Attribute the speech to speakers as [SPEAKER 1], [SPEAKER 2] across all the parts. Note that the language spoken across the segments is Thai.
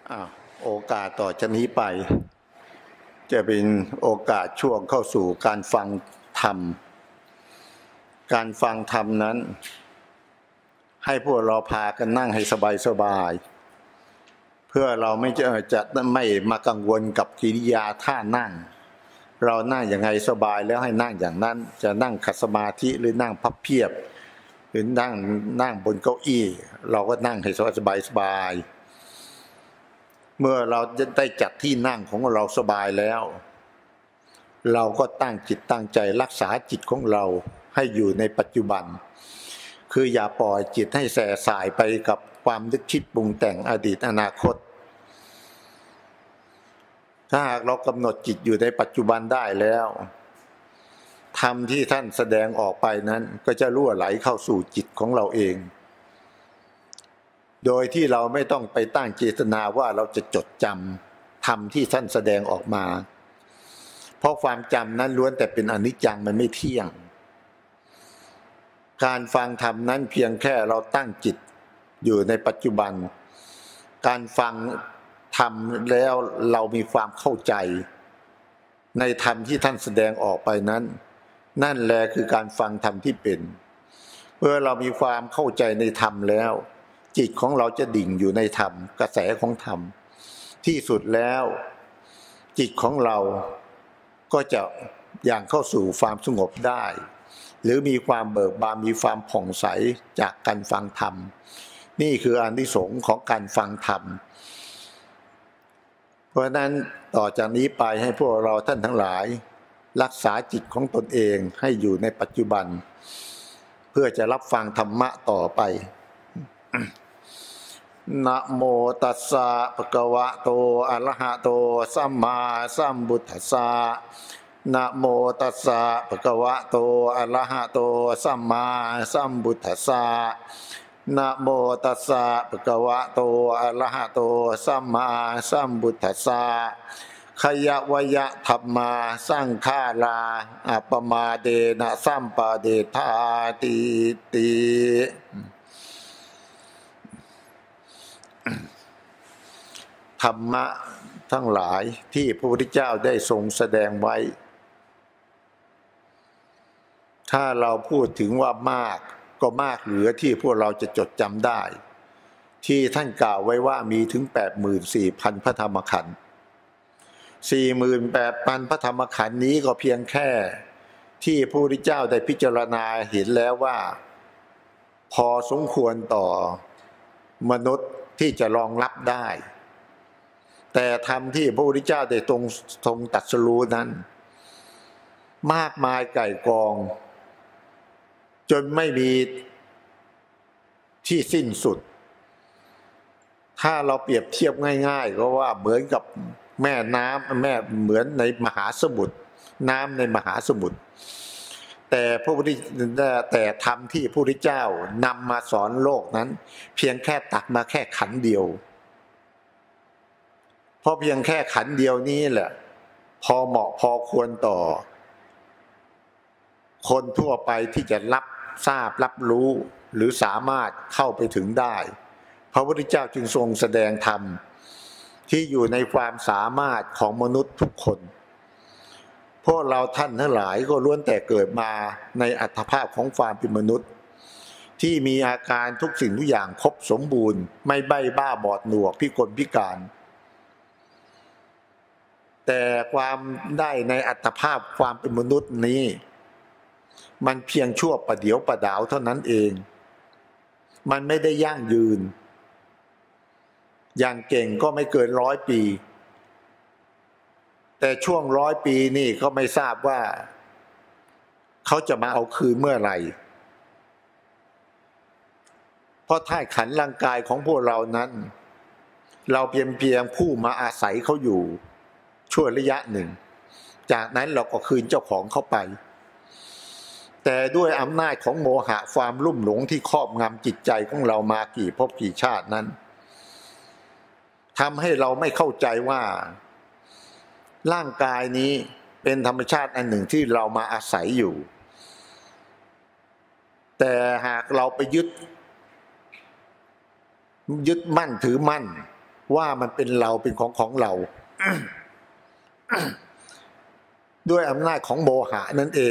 [SPEAKER 1] โอกาสต่อจากนี้ไปจะเป็นโอกาสช่วงเข้าสู่การฟังธรรมการฟังธรรมนั้นให้พวกเราพากันนั่งให้สบายๆเพื่อเราจะไม่มากังวลกับกิริยาท่านั่งเรานั่งอย่างไงสบายแล้วให้นั่งอย่างนั้นจะนั่งขัดสมาธิหรือนั่งพับเพียบหรือนั่งบนเก้าอี้เราก็นั่งให้สบายเมื่อเราจะได้จัดที่นั่งของเราสบายแล้วเราก็ตั้งจิตตั้งใจรักษาจิตของเราให้อยู่ในปัจจุบันคืออย่าปล่อยจิตให้แส่สายไปกับความนึกคิดปรุงแต่งอดีตอนาคตถ้าหากเรากำหนดจิตอยู่ในปัจจุบันได้แล้วธรรมที่ท่านแสดงออกไปนั้นก็จะรั่วไหลเข้าสู่จิตของเราเองโดยที่เราไม่ต้องไปตั้งเจตนาว่าเราจะจดจำธรรมที่ท่านแสดงออกมาเพราะความจำนั้นล้วนแต่เป็นอนิจจังมันไม่เที่ยงการฟังธรรมนั้นเพียงแค่เราตั้งจิตอยู่ในปัจจุบันการฟังธรรมแล้วเรามีความเข้าใจในธรรมที่ท่านแสดงออกไปนั้นนั่นแหละคือการฟังธรรมที่เป็นเมื่อเรามีความเข้าใจในธรรมแล้วจิตของเราจะดิ่งอยู่ในธรรมกระแสของธรรมที่สุดแล้วจิตของเราก็จะอย่างเข้าสู่ความสงบได้หรือมีความเบิกบานมีความผ่องใสจากการฟังธรรมนี่คืออานิสงส์ของการฟังธรรมเพราะฉะนั้นต่อจากนี้ไปให้พวกเราท่านทั้งหลายรักษาจิตของตนเองให้อยู่ในปัจจุบันเพื่อจะรับฟังธรรมะต่อไปนะโมตัสสะภะคะวะโตอะระหะโตสัมมาสัมพุทธัสสะนะโมตัสสะภะคะวะโตอะระหะโตสัมมาสัมพุทธัสสะนะโมตัสสะภะคะวะโตอะระหะโตสัมมาสัมพุทธัสสะขยะวยะธัมมาสังฆาราอัปปมาเดนะสัมปะเดธาติติธรรมะทั้งหลายที่พระพุทธเจ้าได้ทรงแสดงไว้ถ้าเราพูดถึงว่ามากก็มากเหลือที่พวกเราจะจดจำได้ที่ท่านกล่าวไว้ว่ามีถึง 84,000 พระธรรมขันธ์ 48,000 พระธรรมขันธ์นี้ก็เพียงแค่ที่พระพุทธเจ้าได้พิจารณาเห็นแล้วว่าพอสมควรต่อมนุษย์ที่จะรองรับได้แต่ธรรมที่พระพุทธเจ้าได้ทรงตรัสรู้นั้นมากมายไก่กองจนไม่มีที่สิ้นสุดถ้าเราเปรียบเทียบง่ายๆก็ว่าเหมือนกับแม่น้ำเหมือนในมหาสมุทรน้ำในมหาสมุทรแต่ธรรมที่พระพุทธเจ้านำมาสอนโลกนั้นเพียงแค่ตักมาแค่ขันเดียวเพราะเพียงแค่ขันเดียวนี้แหละพอเหมาะพอควรต่อคนทั่วไปที่จะรับทราบรับรู้หรือสามารถเข้าไปถึงได้พระพุทธเจ้าจึงทรงแสดงธรรมที่อยู่ในความสามารถของมนุษย์ทุกคนพวกเราท่านทั้งหลายก็ล้วนแต่เกิดมาในอัตภาพของความเป็นมนุษย์ที่มีอาการทุกสิ่งทุกอย่างครบสมบูรณ์ไม่ใบ้บ้าบอดหนวกพิกลพิการแต่ความได้ในอัตภาพความเป็นมนุษย์นี้มันเพียงชั่วประเดี๋ยวประดาวเท่านั้นเองมันไม่ได้ยั่งยืนอย่างเก่งก็ไม่เกิน100 ปีแต่ช่วง100 ปีนี่ก็ไม่ทราบว่าเขาจะมาเอาคืนเมื่อไหร่เพราะธาตุขันธ์ร่างกายของพวกเรานั้นเราเพียงผู้มาอาศัยเขาอยู่ชั่วระยะหนึ่งจากนั้นเราก็คืนเจ้าของเข้าไปแต่ด้วยอำนาจของโมหะความลุ่มหลงที่ครอบงำจิตใจของเรามากี่ภพกี่ชาตินั้นทำให้เราไม่เข้าใจว่าร่างกายนี้เป็นธรรมชาติอันหนึ่งที่เรามาอาศัยอยู่แต่หากเราไปยึดมั่นถือมั่นว่ามันเป็นเราเป็นของเรา ด้วยอำนาจของโมหะนั่นเอง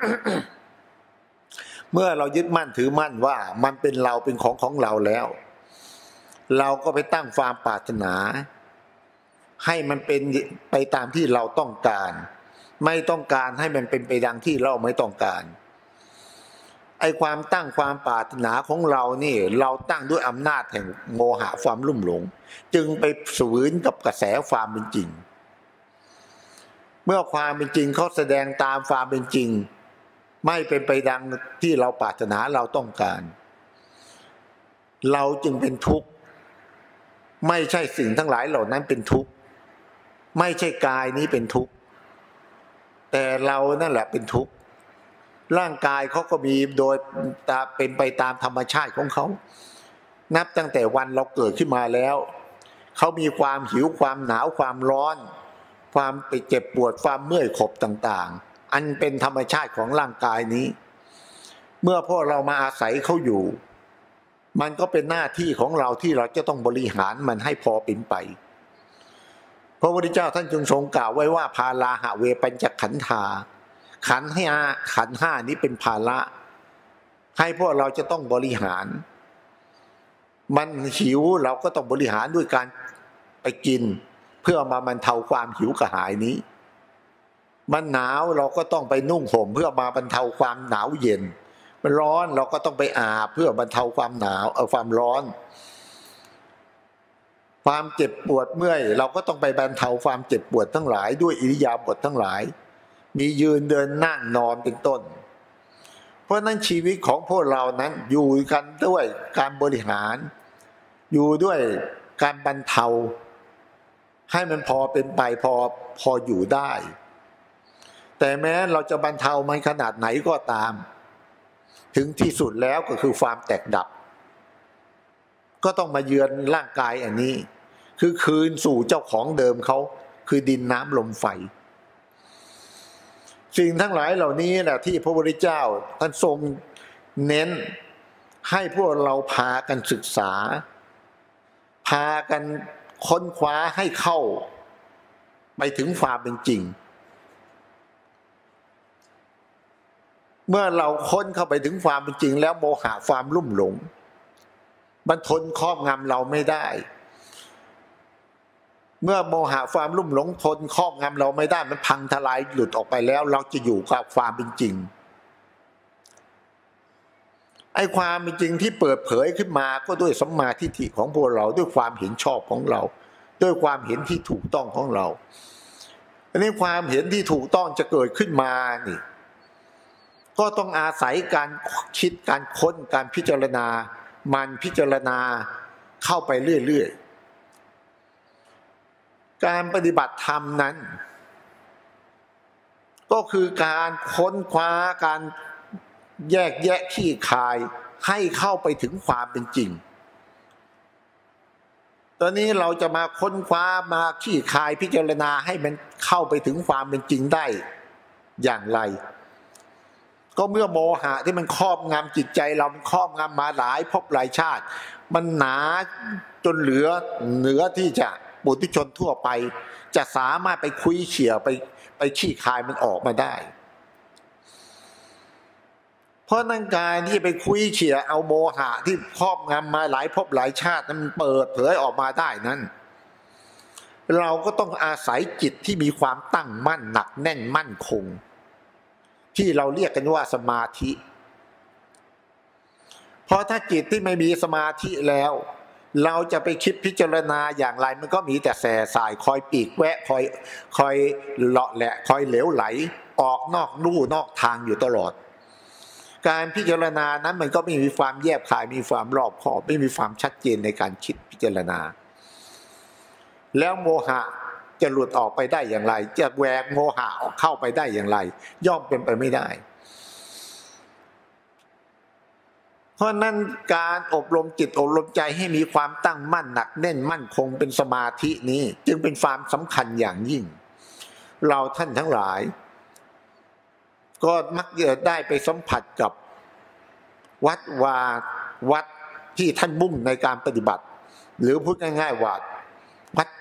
[SPEAKER 1] เมื่อเรายึดมั่นถือมั่นว่ามันเป็นเราเป็นของเราแล้วเราก็ไปตั้งความปรารถนาให้มันเป็นไปตามที่เราต้องการไม่ต้องการให้มันเป็นไปดังที่เราไม่ต้องการไอ้ความตั้งความปรารถนาของเรานี่เราตั้งด้วยอำนาจแห่งโมหะความลุ่มหลงจึงไปฝืนกับกระแสความเป็นจริงเมื่อความเป็นจริงเขาแสดงตามความเป็นจริงไม่เป็นไปดังที่เราปรารถนาเราต้องการเราจึงเป็นทุกข์ไม่ใช่สิ่งทั้งหลายเหล่านั้นเป็นทุกข์ไม่ใช่กายนี้เป็นทุกข์แต่เรานั่นแหละเป็นทุกข์ร่างกายเขาก็มีโดยเป็นไปตามธรรมชาติของเขานับตั้งแต่วันเราเกิดขึ้นมาแล้วเขามีความหิวความหนาวความร้อนความไปเจ็บปวดความเมื่อยขบต่างๆอันเป็นธรรมชาติของร่างกายนี้เมื่อพวกเรามาอาศัยเขาอยู่มันก็เป็นหน้าที่ของเราที่เราจะต้องบริหารมันให้พอเป็นไปพระพุทธเจ้าท่านจึงทรงกล่าวไว้ว่าภาราหะเวปัญจขันธาขันธ์ห้านี้เป็นภาระให้พวกเราจะต้องบริหารมันหิวเราก็ต้องบริหารด้วยการไปกินเพื่อมาบรรเทาความหิวกระหายนี้มันหนาวเราก็ต้องไปนุ่งห่มเพื่อมาบรรเทาความหนาวเย็นมันร้อนเราก็ต้องไปอาบเพื่อบรรเทาความหนาวความร้อนความเจ็บปวดเมื่อยเราก็ต้องไปบรรเทาความเจ็บปวดทั้งหลายด้วยอิริยาบถทั้งหลายมียืนเดินนั่งนอนเป็นต้นเพราะนั้นชีวิตของพวกเรานั้นอยู่กันด้วยการบริหารอยู่ด้วยการบรรเทาให้มันพอเป็นไปพออยู่ได้แต่แม้เราจะบรรเทามันขนาดไหนก็ตามถึงที่สุดแล้วก็คือความแตกดับก็ต้องมาเยือนร่างกายอันนี้คือคืนสู่เจ้าของเดิมเขาคือดินน้ำลมไฟสิ่งทั้งหลายเหล่านี้แหละที่พระพุทธเจ้าท่านทรงเน้นให้พวกเราพากันศึกษาพากันค้นคว้าให้เข้าไปถึงความเป็นจริงเมื่อเราค้นเข้าไปถึงความเป็นจริงแล้วโมหะความลุ่มหลงมันทนครอบงำเราไม่ได้เมื่อโมหะความลุ่มหลงทนครอบงำเราไม่ได้มันพังทลายหลุดออกไปแล้วเราจะอยู่กับความเป็นจริงไอ้ความเป็นจริงที่เปิดเผยขึ้นมาก็ด้วยสัมมาทิฏฐิของพวกเราด้วยความเห็นชอบของเราด้วยความเห็นที่ถูกต้องของเราอันนี้ความเห็นที่ถูกต้องจะเกิดขึ้นมานี่ก็ต้องอาศัยการคิดการค้นการพิจารณามันพิจารณาเข้าไปเรื่อยๆการปฏิบัติธรรมนั้นก็คือการค้นคว้าการแยกแยะขี้คายให้เข้าไปถึงความเป็นจริงตอนนี้เราจะมาค้นคว้ามาขี้คายพิจารณาให้มันเข้าไปถึงความเป็นจริงได้อย่างไรก็เมื่อโมหะที่มันครอบงำจิตใจเรามันครอบงำมาหลายภพหลายชาติมันหนาจนเหนือที่จะปุถุชนทั่วไปจะสามารถไปคุยเขี่ยไปขี้คายมันออกมาได้เพราะนั่นการที่ไปคุยเขี่ยเอาโมหะที่ครอบงำมาหลายภพหลายชาตินั้นเปิดเผยออกมาได้นั้นเราก็ต้องอาศัยจิตที่มีความตั้งมั่นหนักแน่นมั่นคงที่เราเรียกกันว่าสมาธิเพราะถ้าจิตที่ไม่มีสมาธิแล้วเราจะไปคิดพิจารณาอย่างไรมันก็มีแต่แส่สายคอยปีกแวะคอยเลาะแหละคอยเหลวไหลออกนอกลู่นอกทางอยู่ตลอดการพิจารณานั้นมันก็ไม่มีความแยบคายมีความรอบคอบไม่มีความชัดเจนในการคิดพิจารณาแล้วโมหะจะหลุดออกไปได้อย่างไรจะแหวกโมหะออกเข้าไปได้อย่างไรย่อมเป็นไปไม่ได้เพราะนั้นการอบรมจิตอบรมใจให้มีความตั้งมั่นหนักแน่นมั่นคงเป็นสมาธินี้จึงเป็นความสำคัญอย่างยิ่งเราท่านทั้งหลายก็มักจะได้ไปสัมผัสกับวัดที่ท่านมุ่งในการปฏิบัติหรือพูดง่ายๆว่า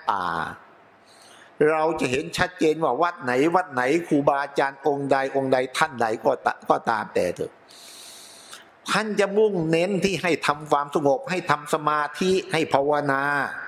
[SPEAKER 1] ป่าเราจะเห็นชัดเจนว่าวัดไหนครูบาอาจารย์องค์ใดท่านใดก็ตามแต่เถอะท่านจะมุ่งเน้นที่ให้ทำความสงบให้ทำสมาธิให้ภาวนา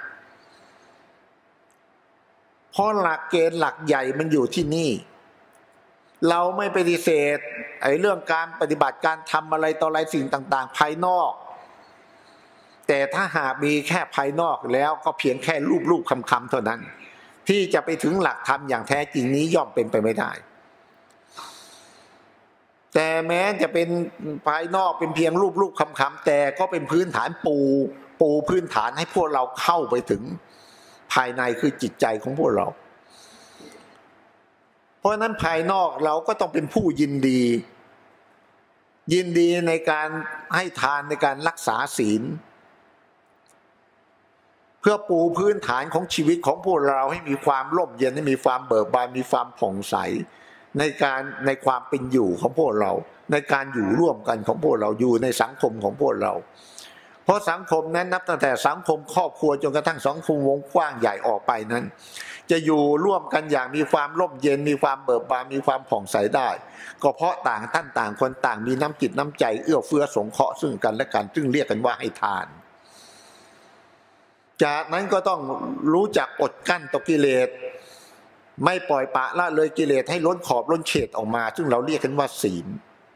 [SPEAKER 1] เพราะหลักเกณฑ์หลักใหญ่มันอยู่ที่นี่เราไม่ปฏิเสธเรื่องการปฏิบัติการทำอะไรต่ออะไรสิ่งต่างๆภายนอกแต่ถ้าหากมีแค่ภายนอกแล้วก็เพียงแค่รูปคำเท่านั้นที่จะไปถึงหลักธรรมอย่างแท้จริงนี้ย่อมเป็นไปไม่ได้แต่แม้จะเป็นภายนอกเป็นเพียงรูปคำแต่ก็เป็นพื้นฐานปูพื้นฐานให้พวกเราเข้าไปถึงภายในคือจิตใจของพวกเราเพราะนั้นภายนอกเราก็ต้องเป็นผู้ยินดีในการให้ทานในการรักษาศีลเพื่อปูพื้นฐานของชีวิตของพวกเราให้มีความร่มเย็นให้มีความเบิกบานมีความผ่องใสในความเป็นอยู่ของพวกเราในการอยู่ร่วมกันของพวกเราอยู่ในสังคมของพวกเราเพราะสังคมนั้นนับตั้งแต่สังคมครอบครัวจนกระทั่งสังคมวงกว้างใหญ่ออกไปนั้นจะอยู่ร่วมกันอย่างมีความร่มเย็นมีความเบิกบานมีความผ่องใสได้ก็เพราะต่างคนต่างมีน้ำจิตน้ำใจเอื้อเฟื้อสงเคราะห์ซึ่งกันและกันซึ่งเรียกกันว่าให้ทานจากนั้นก็ต้องรู้จักอดกั้นต่อกิเลสไม่ปล่อยปละละเลยกิเลสให้ล้นขอบล้นเขตออกมาซึ่งเราเรียกกันว่าศีล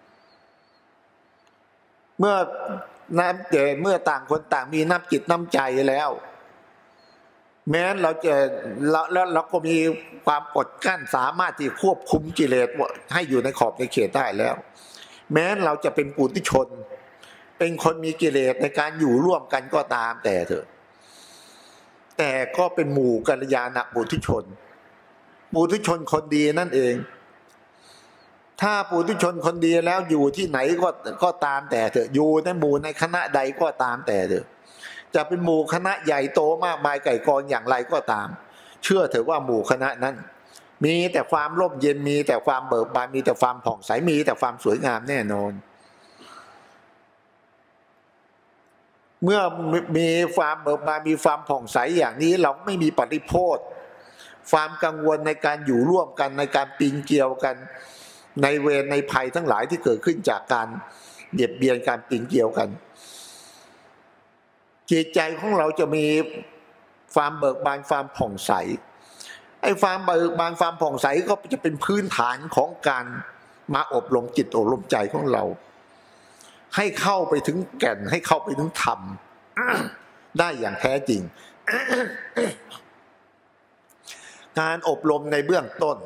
[SPEAKER 1] เมื่อต่างคนต่างมีน้ำจิตน้ำใจแล้วแม้เราจะแล้วเราก็มีความอดกั้นสามารถที่ควบคุมกิเลสให้อยู่ในขอบในเขตได้แล้วแม้เราจะเป็นปุถุชนเป็นคนมีกิเลสในการอยู่ร่วมกันก็ตามแต่เถอะแต่ก็เป็นหมู่กัลยาณปุถุชนคนดีนั่นเองถ้าปุถุชนคนดีแล้วอยู่ที่ไหนก็ตามแต่เถอะอยู่ในหมู่ในคณะใดก็ตามแต่เถอะจะเป็นหมู่คณะใหญ่โตมากมายไก่กองอย่างไรก็ตามเชื่อเถอะว่าหมู่คณะนั้นมีแต่ความร่มเย็นมีแต่ความเบิกบานมีแต่ความผ่องใสมีแต่ความสวยงามแน่นอนเมื่อมีความเบิกบานมีความผ่องใสอย่างนี้เราไม่มีปฏิโภทความกังวลในการอยู่ร่วมกันในการปีนเกลียวกันในเวรในภัยทั้งหลายที่เกิดขึ้นจากการเบียดเบียนการปีนเกลียวกันจิตใจของเราจะมีความเบิกบานความผ่องใสความเบิกบานความผ่องใสก็จะเป็นพื้นฐานของการมาอบรมจิตอบรมใจของเราให้เข้าไปถึงแก่นให้เข้าไปถึงธรรมได้อย่างแท้จริงการอบรมในเบื้องต้น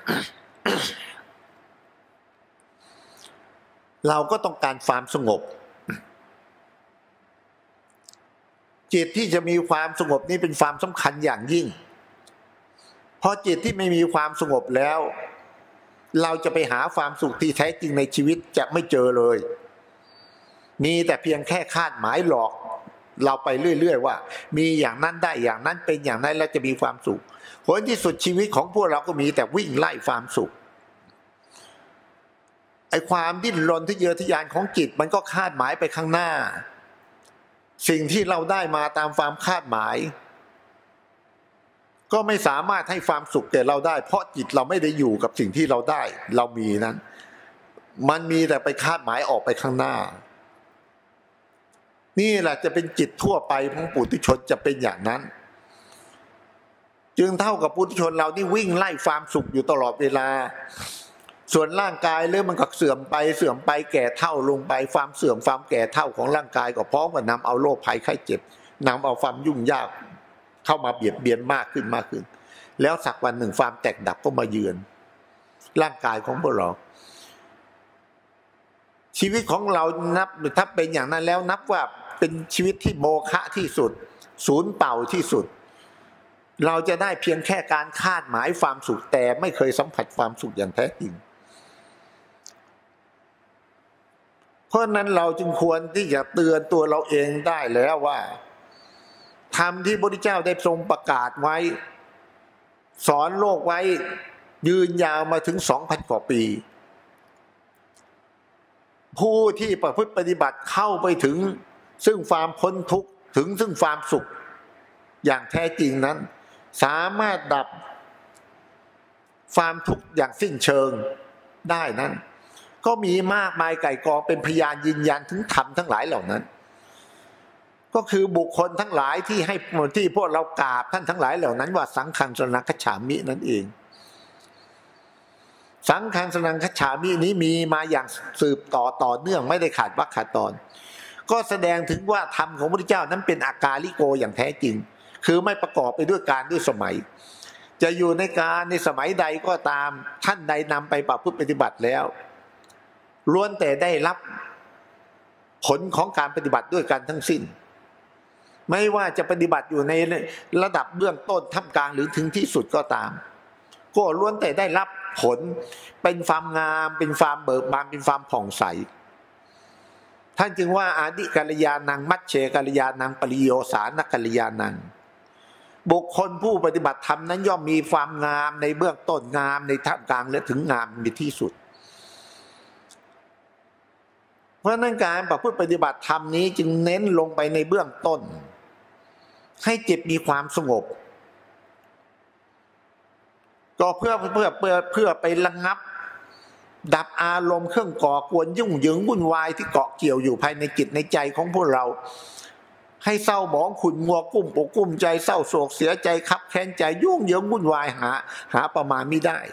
[SPEAKER 1] เราก็ต้องการความสงบจิตที่จะมีความสงบนี้เป็นความสำคัญอย่างยิ่งเพราะจิตที่ไม่มีความสงบแล้วเราจะไปหาความสุขที่แท้จริงในชีวิตจะไม่เจอเลยมีแต่เพียงแค่คาดหมายหลอกเราไปเรื่อยๆว่ามีอย่างนั้นได้อย่างนั้นเป็นอย่างนั้นแล้วจะมีความสุขผลที่สุดชีวิตของพวกเราก็มีแต่วิ่งไล่ความสุขความดิ้นรนทะเยอทะยานของจิตมันก็คาดหมายไปข้างหน้าสิ่งที่เราได้มาตามความคาดหมายก็ไม่สามารถให้ความสุขแก่เราได้เพราะจิตเราไม่ได้อยู่กับสิ่งที่เราได้เรามีนั้นมันมีแต่ไปคาดหมายออกไปข้างหน้านี่แหละจะเป็นจิตทั่วไปของปุถุชนจะเป็นอย่างนั้นจึงเท่ากับปุถุชนเรานี่วิ่งไล่ความสุขอยู่ตลอดเวลาส่วนร่างกายเรื่องมันก็เสื่อมไปแก่เท่าลงไปความเสื่อมความแก่เท่าของร่างกายก็พร้อมกับนำเอาโรคภัยไข้เจ็บนำเอาความยุ่งยากเข้ามาเบียดเบียนมากขึ้นแล้วสักวันหนึ่งความแตกดับก็มาเยือนร่างกายของพวกเราชีวิตของเรานับถ้าเป็นอย่างนั้นแล้วนับว่าเป็นชีวิตที่โมฆะที่สุดศูนย์เปล่าที่สุดเราจะได้เพียงแค่การคาดหมายความสุขแต่ไม่เคยสัมผัสความสุขอย่างแท้จริงเพราะนั้นเราจึงควรที่จะเตือนตัวเราเองได้แล้วว่าธรรมที่พระพุทธเจ้าได้ทรงประกาศไว้สอนโลกไว้ยืนยาวมาถึง 2,000 กว่าปีผู้ที่ประพฤติปฏิบัติเข้าไปถึงซึ่งความพ้นทุกข์ถึงซึ่งความสุขอย่างแท้จริงนั้นสามารถดับความทุกข์อย่างสิ้นเชิงได้นั้นก็มีมากมายไก่กองเป็นพยานยืนยันถึงธรรมทั้งหลายเหล่านั้นก็คือบุคคลทั้งหลายที่พวกเรากราบท่านทั้งหลายเหล่านั้นว่าสังฆังสรณังคัจฉามินั่นเองสังฆังสรณังคัจฉามินี้มีมาอย่างสืบต่อเนื่องไม่ได้ขาดวรรคขาดตอนก็แสดงถึงว่าธรรมของพระพุทธเจ้านั้นเป็นอากาลิโกอย่างแท้จริงคือไม่ประกอบไปด้วยการด้วยสมัยจะอยู่ในการในสมัยใดก็ตามท่านใดนำไปประพฤติปฏิบัติแล้วล้วนแต่ได้รับผลของการปฏิบัติด้วยกันทั้งสิ้นไม่ว่าจะปฏิบัติอยู่ในระดับเบื้องต้นท่ามกลางหรือถึงที่สุดก็ตามก็ล้วนแต่ได้รับผลเป็นความงามเป็นความเบิกบานเป็นความผ่องใสท่านจึงว่าอาดิกัลยาณังมัชเชกัลยาณังปริโยสานกัลยาณังบุคคลผู้ปฏิบัติธรรมนั้นย่อมมีความงามในเบื้องต้นงามในท่ามกลางและถึงงามในที่สุดเพราะนั้นการประพฤติปฏิบัติธรรมนี้จึงเน้นลงไปในเบื้องต้นให้จิตมีความสงบก็เพื่อไประงับดับอารมณ์เครื่องก่อกวนยุ่งเหยิงวุ่นวายที่เกาะเกี่ยวอยู่ภายในจิตในใจของพวกเราให้เศร้าหมองขุ่นมัวกุ้มอกกุ้มใจเศร้าโศกเสียใจคับแค้นใจยุ่งเหยิงวุ่นวายหาประมาณไม่ได้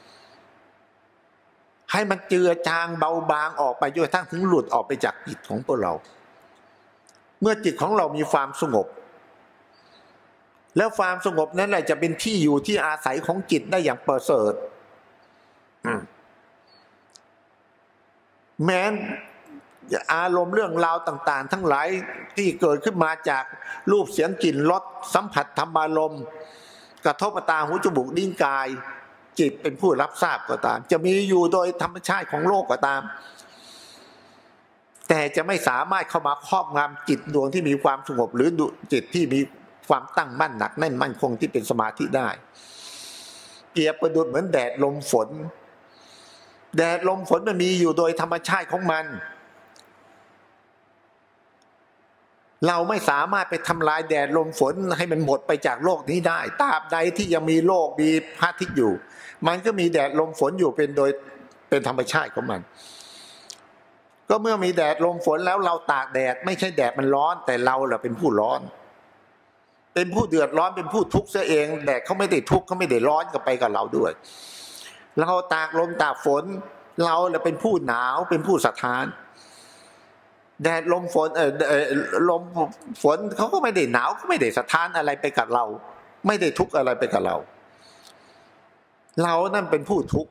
[SPEAKER 1] ให้มันเจือจางเบาบางออกไปจนกระทั่งถึงหลุดออกไปจากจิตของพวกเราเมื่อจิตของเรามีความสงบแล้วความสงบนั้นแหละจะเป็นที่อยู่ที่อาศัยของจิตได้อย่างประเสริฐแม้อารมณ์เรื่องราวต่างๆทั้งหลายที่เกิดขึ้นมาจากรูปเสียงกลิ่นรสสัมผัสธรรมารมณ์กระทบตาหูจมูกลิ้นกายจิตเป็นผู้รับทราบก็ตามจะมีอยู่โดยธรรมชาติของโลกก็ตามแต่จะไม่สามารถเข้ามาครอบงำจิตดวงที่มีความสงบหรือจิตที่มีความตั้งมั่นหนักแน่นมั่นคงที่เป็นสมาธิได้เปรียบประดุจเหมือนแดดลมฝนแดดลมฝนมันมีอยู่โดยธรรมชาติของมันเราไม่สามารถไปทำลายแดดลมฝนให้มันหมดไปจากโลกนี้ได้ตราบใดที่ยังมีโลกมีพระอาทิตย์อยู่มันก็มีแดดลมฝนอยู่เป็นธรรมชาติของมันก็เมื่อมีแดดลมฝนแล้วเราตากแดดไม่ใช่แดดมันร้อนแต่เราแหละเป็นผู้ร้อนเป็นผู้เดือดร้อนเป็นผู้ทุกข์เสียเองแดดเขาไม่ได้ทุกข์เขาไม่ได้ร้อนกับไปกับเราด้วยเราตากลมตากฝนเราแหละเป็นผู้หนาวเป็นผู้สะท้านแดดลมฝนลมฝนเขาก็ไม่ได้หนาวก็ไม่ได้สะท้านอะไรไปกับเราไม่ได้ทุกข์อะไรไปกับเรานั่นเป็นผู้ทุกข์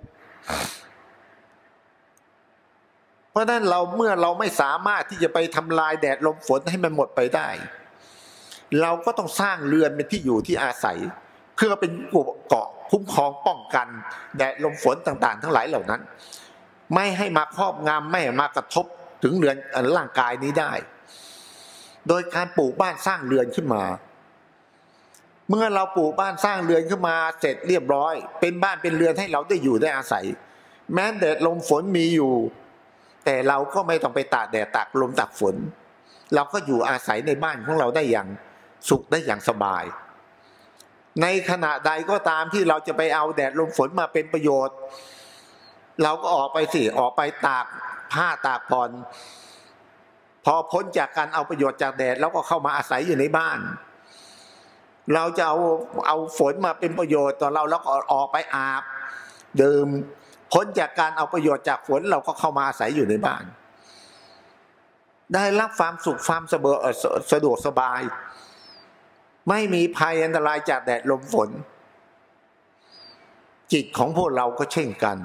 [SPEAKER 1] เพราะนั้นเมื่อเราไม่สามารถที่จะไปทำลายแดดลมฝนให้มันหมดไปได้เราก็ต้องสร้างเรือนเป็นที่อยู่ที่อาศัยเพื่อเป็นเกราะคุ้มครองป้องกันแดดลมฝนต่างๆทั้งหลายเหล่านั้นไม่ให้มาครอบงำไม่ให้มากระทบถึงเรือนร่างกายนี้ได้โดยการปลูกบ้านสร้างเรือนขึ้นมาเมื่อเราปลูกบ้านสร้างเรือนขึ้นมาเสร็จเรียบร้อยเป็นบ้านเป็นเรือนให้เราได้อยู่ได้อาศัยแม้แดดลมฝนมีอยู่แต่เราก็ไม่ต้องไปตากแดดตากลมตากฝนเราก็อยู่อาศัยในบ้านของเราได้อย่างสุขได้อย่างสบายในขณะใดก็ตามที่เราจะไปเอาแดดลมฝนมาเป็นประโยชน์เราก็ออกไปตากผ้าตากผ่อนพอพ้นจากการเอาประโยชน์จากแดดแล้วก็เข้ามาอาศัยอยู่ในบ้านเราจะเอาฝนมาเป็นประโยชน์ต่อเราแล้วก็ออกไปอาบดื่มพ้นจากการเอาประโยชน์จากฝนเราก็เข้ามาอาศัยอยู่ในบ้านได้รับความสุขความสะดวกสบายไม่มีภัยอันตรายจากแดดลมฝนจิตของพวกเราก็เช่นกัน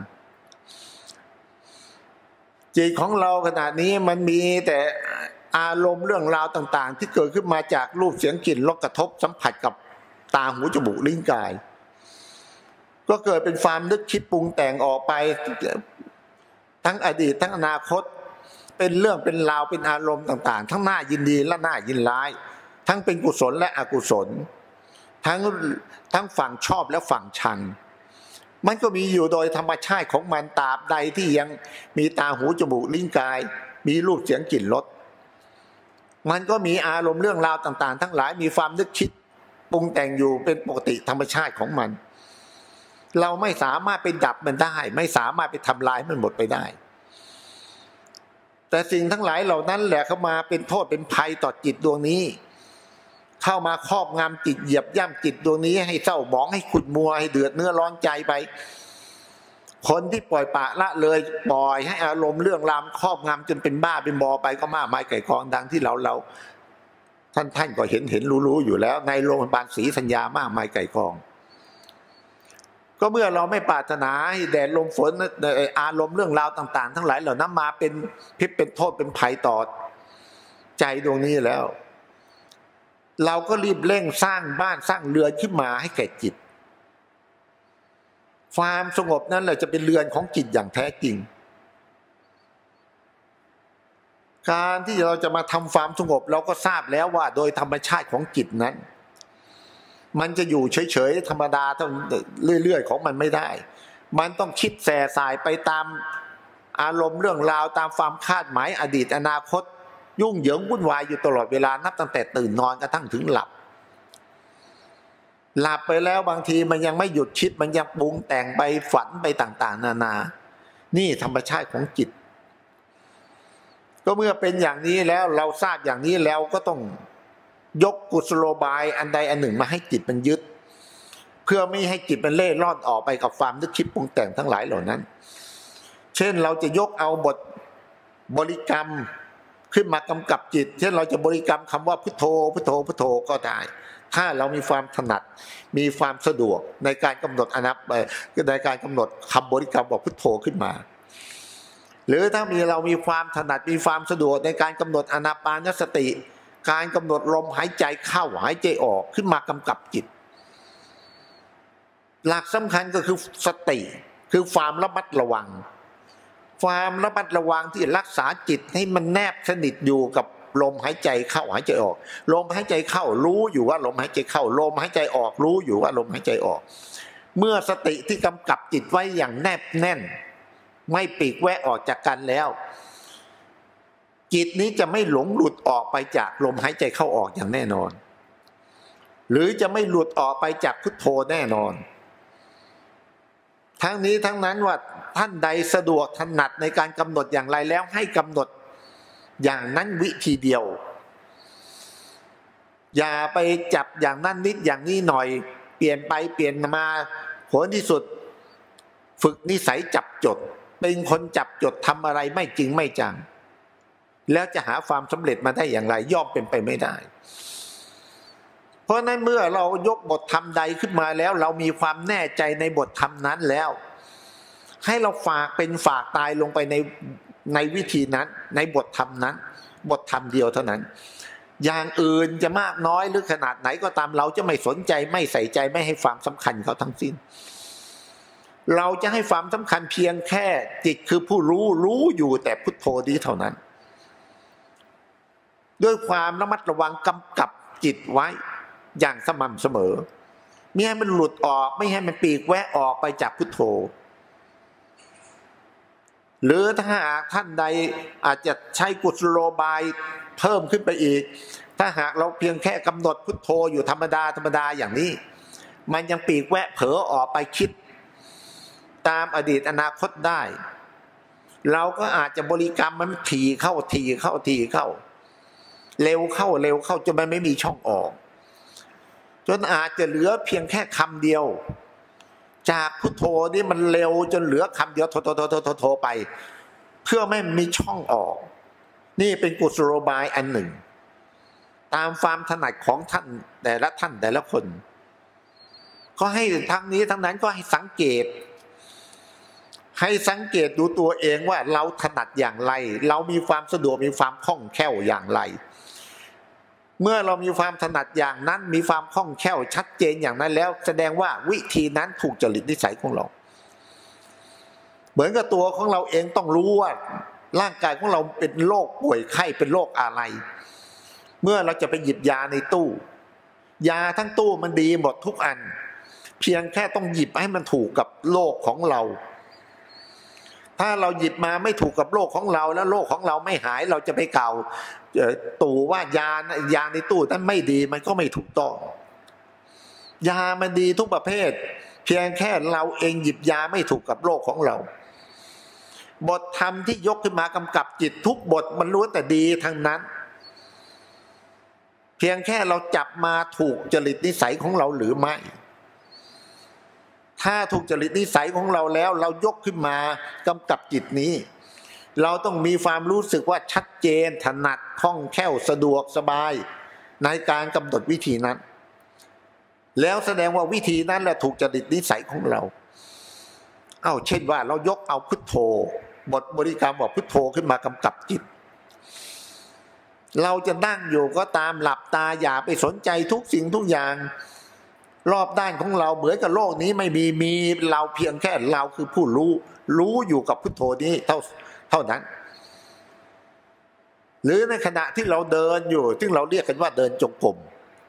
[SPEAKER 1] จิตของเราขณะนี้มันมีแต่อารมณ์เรื่องราวต่างๆที่เกิดขึ้นมาจากรูปเสียงกลิ่นรสกระทบสัมผัสกับตาหูจมูกลิ้นกายก็เกิดเป็นความนึกคิดปรุงแต่งออกไปทั้งอดีตทั้งอนาคตเป็นเรื่องเป็นราวเป็นอารมณ์ต่างๆทั้งหน้ายินดีและหน้ายินร้ายทั้งเป็นกุศลและอกุศลทั้งฝั่งชอบและฝั่งชังมันก็มีอยู่โดยธรรมชาติของมันตราบใดที่ยังมีตาหูจมูกลิ้นกายมีรูปเสียงกลิ่นรสมันก็มีอารมณ์เรื่องราวต่างๆทั้งหลายมีความนึกคิดปรุงแต่งอยู่เป็นปกติธรรมชาติของมันเราไม่สามารถไปดับมันได้ไม่สามารถไปทำลายมันหมดไปได้แต่สิ่งทั้งหลายเหล่านั้นแหละเข้ามาเป็นโทษเป็นภัยต่อจิตดวงนี้เข้ามาครอบงำจิตเหยียบย่ำจิตดวงนี้ให้เศร้าหมองให้ขุ่นมัวให้เดือดเนื้อร้อนใจไปคนที่ปล่อยปละละเลยปล่อยให้อารมณ์เรื่องราวครอบงำจนเป็นบ้าเป็นบอไปก็มากมายไก่กองดังที่เราท่านก็เห็นรู้อยู่แล้วในโรงพยาบาลศรีสัญญามากมายไก่กองก็เมื่อเราไม่ปรารถนาให้แดดลมฝนอารมณ์เรื่องราวต่างๆทั้งหลายเหล่านั้นมาเป็นพิษเป็นโทษเป็นภัยต่อใจดวงนี้แล้วเราก็รีบเร่งสร้างบ้านสร้างเรือนขึ้นมาให้แก่จิตความสงบนั้นแหละจะเป็นเรือนของจิตอย่างแท้จริงการที่เราจะมาทำความสงบเราก็ทราบแล้วว่าโดยธรรมชาติของจิตนั้นมันจะอยู่เฉยๆธรรมดาเรื่อยๆของมันไม่ได้มันต้องคิดแส่สายไปตามอารมณ์เรื่องราวตามความคาดหมายอดีตอนาคตยุ่งเหยิงวุ่นวายอยู่ตลอดเวลานับตั้งแต่ตื่นนอนกระทั่งถึงหลับไปแล้วบางทีมันยังไม่หยุดคิดมันยังปรุงแต่งไปฝันไปต่างๆนานานี่ธรรมชาติของจิตก็เมื่อเป็นอย่างนี้แล้วเราทราบอย่างนี้แล้วก็ต้องยกกุศโลบายอันใดอันหนึ่งมาให้จิตมันยึดเพื่อไม่ให้จิตมันเล่ร่อนออกไปกับความนึกคิดปรุงแต่งทั้งหลายเหล่านั้นเช่นเราจะยกเอาบทบริกรรมขึ้นมากำกับจิตเช่นเราจะบริกรรมคำว่าพุทโธพุทโธพุทโธก็ได้ถ้าเรามีความถนัดมีความสะดวกในการกำหนดในการกำหนดคำบริกรรมบอกพุทโธขึ้นมาหรือถ้าเรามีความถนัดมีความสะดวกในการกำหนดอานาปานสติการกำหนดลมหายใจเข้าหายใจออกขึ้นมากำกับจิตหลักสำคัญก็คือสติคือความระมัดระวังความระมัดระวังที่รักษาจิตให้มันแนบสนิทอยู่กับลมหายใจเข้าหายใจออกลมหายใจเข้ารู้อยู่ว่าลมหายใจเข้าลมหายใจออกรู้อยู่ว่าลมหายใจออกเมื่อสติที่กำกับจิตไว้อย่างแนบแน่นไม่ปีกแวะออกจากกันแล้วจิตนี้จะไม่หลงหลุดออกไปจากลมหายใจเข้าออกอย่างแน่นอนหรือจะไม่หลุดออกไปจากพุทโธแน่นอนทั้งนี้ทั้งนั้นว่าท่านใดสะดวกถนัดในการกำหนดอย่างไรแล้วให้กำหนดอย่างนั้นวิธีเดียวอย่าไปจับอย่างนั้นนิดอย่างนี้หน่อยเปลี่ยนไปเปลี่ยนมาผลที่สุดฝึกนิสัยจับจดเป็นคนจับจดทำอะไรไม่จริงไม่จังแล้วจะหาความสำเร็จมาได้อย่างไรย่อมเป็นไปไม่ได้เพราะนั้นเมื่อเรายกบทธรรมใดขึ้นมาแล้วเรามีความแน่ใจในบทธรรมนั้นแล้วให้เราฝากเป็นฝากตายลงไปในวิธีนั้นในบทธรรมนั้นบทธรรมเดียวเท่านั้นอย่างอื่นจะมากน้อยหรือขนาดไหนก็ตามเราจะไม่สนใจไม่ใส่ใจไม่ให้ความสำคัญเขาทั้งสิ้นเราจะให้ความสำคัญเพียงแค่จิตคือผู้รู้อยู่แต่พุทโธนี้เท่านั้นด้วยความระมัดระวังกำกับจิตไว้อย่างสม่ำเสมอไม่ให้มันหลุดออกไม่ให้มันปีกแวะออกไปจากพุทโธหรือถ้าหากท่านใดอาจจะใช้กุศโลบายเพิ่มขึ้นไปอีกถ้าหากเราเพียงแค่กำหนดพุทโธอยู่ธรรมดาอย่างนี้มันยังปีกแวะเผลอออกไปคิดตามอดีตอนาคตได้เราก็อาจจะบริกรรมมันถี่เข้าเร็วเข้าจนมันไม่มีช่องออกจนอาจจะเหลือเพียงแค่คำเดียวจากพุทโธนี่มันเร็วจนเหลือคำเดียวโทไปเพื่อไม่มีช่องออกนี่เป็นกุศโลบายอันหนึ่งตามความถนัดของท่านแต่ละคนก็ให้ทั้งนี้ทั้งนั้นก็ให้สังเกตดูตัวเองว่าเราถนัดอย่างไรเรามีความสะดวกมีความคล่องแคล่วอย่างไรเมื่อเรามีความถนัดอย่างนั้นมีความคล่องแคล่วชัดเจนอย่างนั้นแล้วแสดงว่าวิธีนั้นถูกจริตนิสัยของเราเหมือนกับตัวของเราเองต้องรู้ว่าร่างกายของเราเป็นโรคป่วยไข้เป็นโรคอะไรเมื่อเราจะไปหยิบยาในตู้ยาทั้งตู้มันดีหมดทุกอันเพียงแค่ต้องหยิบให้มันถูกกับโรคของเราถ้าเราหยิบมาไม่ถูกกับโรคของเราแล้วโรคของเราไม่หายเราจะไปกล่าวตู่ว่ายาในตู้นั้นไม่ดีมันก็ไม่ถูกต้องยามันดีทุกประเภทเพียงแค่เราเองหยิบยาไม่ถูกกับโรคของเราบทธรรมที่ยกขึ้นมากำกับจิตทุกบทมันล้วนแต่ดีทั้งนั้นเพียงแค่เราจับมาถูกจริตนิสัยของเราหรือไม่ถ้าถูกจริตนิสัยของเราแล้วเรายกขึ้นมากำกับจิตนี้เราต้องมีความรู้สึกว่าชัดเจนถนัดคล่องแคล่วสะดวกสบายในการกำหนดวิธีนั้นแล้วแสดงว่าวิธีนั้นแหละถูกจริตนิสัยของเราเช่นว่าเรายกเอาพุทโธบทบริกรรมว่าพุทโธขึ้นมากำกับจิตเราจะนั่งอยู่ก็ตามหลับตาอย่าไปสนใจทุกสิ่งทุกอย่างรอบด้านของเราเหมือนกับโลกนี้ไม่มีเราเพียงแค่เราคือผู้รู้อยู่กับพุทโธนี้เท่านั้นหรือในขณะที่เราเดินอยู่ซึ่งเราเรียกกันว่าเดินจงกรม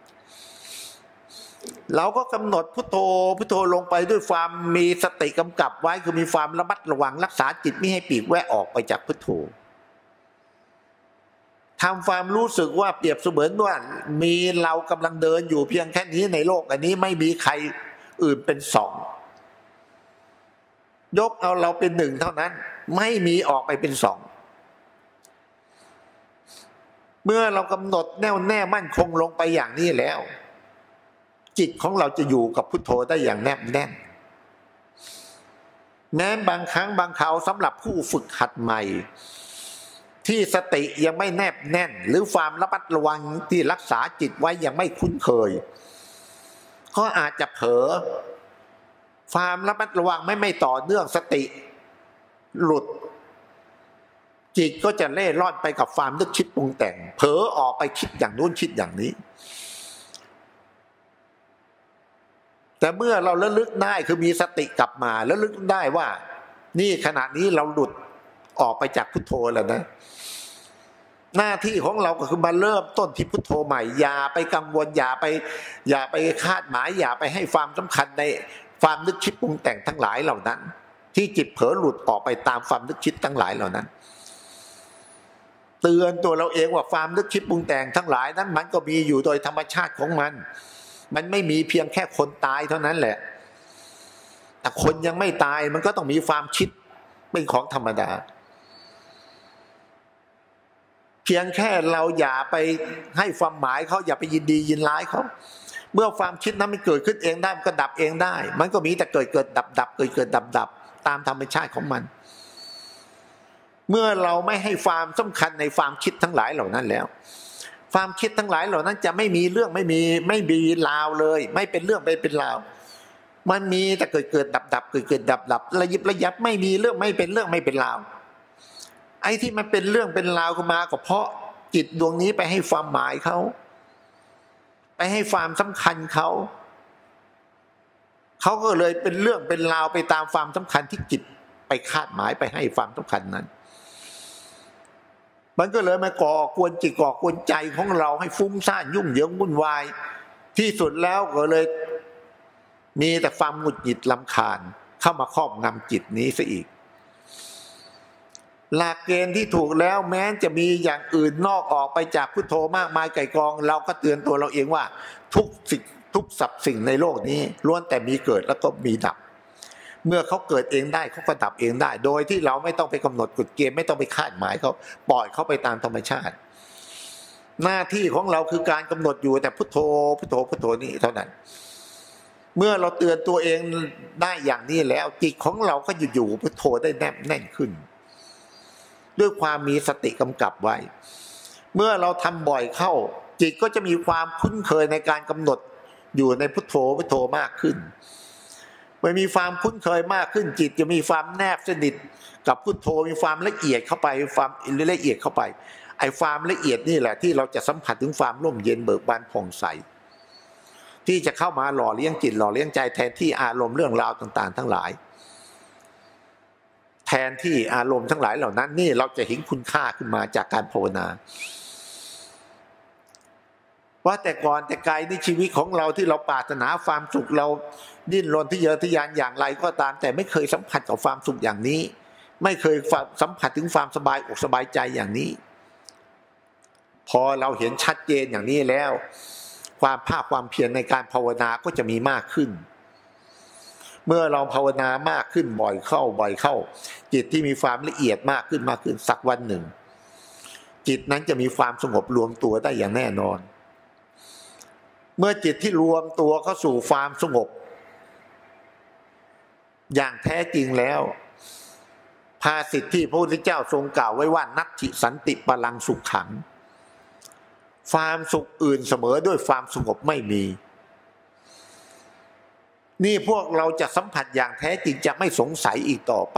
[SPEAKER 1] เราก็กำหนดพุทโธพุทโธลงไปด้วยความมีสติกำกับไว้คือมีความระมัดระวังรักษาจิตไม่ให้ปีกแวะออกไปจากพุทโธทำความรู้สึกว่าเปรียบเสมือนว่ามีเรากำลังเดินอยู่เพียงแค่นี้ในโลกอันนี้ไม่มีใครอื่นเป็นสองยกเอาเราเป็นหนึ่งเท่านั้นไม่มีออกไปเป็นสองเมื่อเรากำหนดแน่วแน่มั่นคงลงไปอย่างนี้แล้วจิตของเราจะอยู่กับพุทโธได้อย่างแนบแน่นแม้บางครั้งบางคราวสำหรับผู้ฝึกหัดใหม่ที่สติยังไม่แนบแน่นหรือความระมัดระวังที่รักษาจิตไว้ยังไม่คุ้นเคยก็อาจจะเผลอความระมัดระวังไม่ต่อเนื่องสติหลุดจิตก็จะเล่ร่อนไปกับความนึกคิดปรุงแต่งเผลอออกไปคิดอย่างนู้นคิดอย่างนี้แต่เมื่อเราระลึกได้คือมีสติกลับมาแล้วระลึกได้ว่านี่ขณะนี้เราหลุดออกไปจากพุทโธแล้วนะหน้าที่ของเราก็คือมาเริ่มต้นที่พุทโธใหม่อย่าไปกังวลอย่าไปคาดหมายอย่าไปให้ความสำคัญในความนึกคิดปรุงแต่งทั้งหลายเหล่านั้นที่จิตเผลอหลุดออกไปตามความนึกคิดทั้งหลายเหล่านั้นเตือนตัวเราเองว่าความนึกคิดปรุงแต่งทั้งหลายนั้นมันก็มีอยู่โดยธรรมชาติของมันไม่มีเพียงแค่คนตายเท่านั้นแหละแต่คนยังไม่ตายมันก็ต้องมีความคิดเป็นของธรรมดาเพียงแค่เราอย่าไปให้ความหมายเขาอย่าไปยินดียินร้ายเขาเมื่อความคิดนั้นมันเกิดขึ้นเองได้มันก็ดับเองได้มันก็มีแต่เกิดดับเกิดดับตามธรรมชาติของมันเมื่อเราไม่ให้ความสำคัญในความคิดทั้งหลายเหล่านั้นแล้วความคิดทั้งหลายเหล่านั้นจะไม่มีเรื่องไม่มีราวเลยไม่เป็นเรื่องเป็นราวมันมีแต่เกิดดับเกิดดับระยิบระยับไม่มีเรื่องไม่เป็นเรื่องไม่เป็นราวไอ้ที่มันเป็นเรื่องเป็นราวขึ้นมาก็เพราะจิตดวงนี้ไปให้ความหมายเขาไปให้ความสำคัญเขาก็เลยเป็นเรื่องเป็นราวไปตามความสำคัญที่จิตไปคาดหมายไปให้ความสำคัญนั้นมันก็เลยมาก่อกวนจิตก่อกวนใจของเราให้ฟุ้งซ่านยุ่งเหยิงวุ่นวายที่สุดแล้วก็เลยมีแต่ความหงุดหงิดรำคาญเข้ามาครอบงำจิตนี้ซะอีกหลักเกณฑ์ที่ถูกแล้วแม้จะมีอย่างอื่นนอกออกไปจากพุทโธมากมายไก่กองเราก็เตือนตัวเราเองว่าทุกสรรพสิ่งในโลกนี้ล้วนแต่มีเกิดแล้วก็มีดับเมื่อเขาเกิดเองได้เขาก็ดับเองได้โดยที่เราไม่ต้องไปกำหนดกฎเกณฑ์ไม่ต้องไปคาดหมายเขาปล่อยเขาไปตามธรรมชาติหน้าที่ของเราคือการกำหนดอยู่แต่พุทโธพุทโธพุทโธนี่เท่านั้นเมื่อเราเตือนตัวเองได้อย่างนี้แล้วจิตของเราก็อยู่พุทโธได้แนบแน่นขึ้นด้วยความมีสติกำกับไว้เมื่อเราทำบ่อยเข้าจิตก็จะมีความคุ้นเคยในการกำหนดอยู่ในพุทโธพุทโธมากขึ้นเมื่อมีความคุ้นเคยมากขึ้นจิตจะมีความแนบสนิทกับพุทโธมีความละเอียดเข้าไปความละเอียดเข้าไปไอ้ความละเอียดนี่แหละที่เราจะสัมผัสถึงความร่มเย็นเบิกบานผ่องใสที่จะเข้ามาหล่อเลี้ยงจิตหล่อเลี้ยงใจแทนที่อารมณ์เรื่องราวต่างๆทั้งหลายแทนที่อารมณ์ทั้งหลายเหล่านั้นนี่เราจะเห็นคุณค่าขึ้นมาจากการภาวนาว่าแต่ก่อนแต่ไกลในชีวิตของเราที่เราปรารถนาความสุขเราดิ้นรนที่เยอะทะยานอย่างไรก็ตามแต่ไม่เคยสัมผัสกับความสุขอย่างนี้ไม่เคยสัมผัสถึงความสบายอกสบายใจอย่างนี้พอเราเห็นชัดเจนอย่างนี้แล้วความภาคความเพียรในการภาวนาก็จะมีมากขึ้นเมื่อเราภาวนามากขึ้นบ่อยเข้าจิตที่มีความละเอียดมากขึ้นสักวันหนึ่งจิตนั้นจะมีความสงบรวมตัวได้อย่างแน่นอนเมื่อจิตที่รวมตัวเข้าสู่ความสงบอย่างแท้จริงแล้วภาษิตที่พระพุทธเจ้าทรงกล่าวไว้ว่านัตถิสันติพลังสุขขังความสุขอื่นเสมอด้วยความสงบไม่มีนี่พวกเราจะสัมผัสอย่างแท้จริงจะไม่สงสัยอีกต่อไป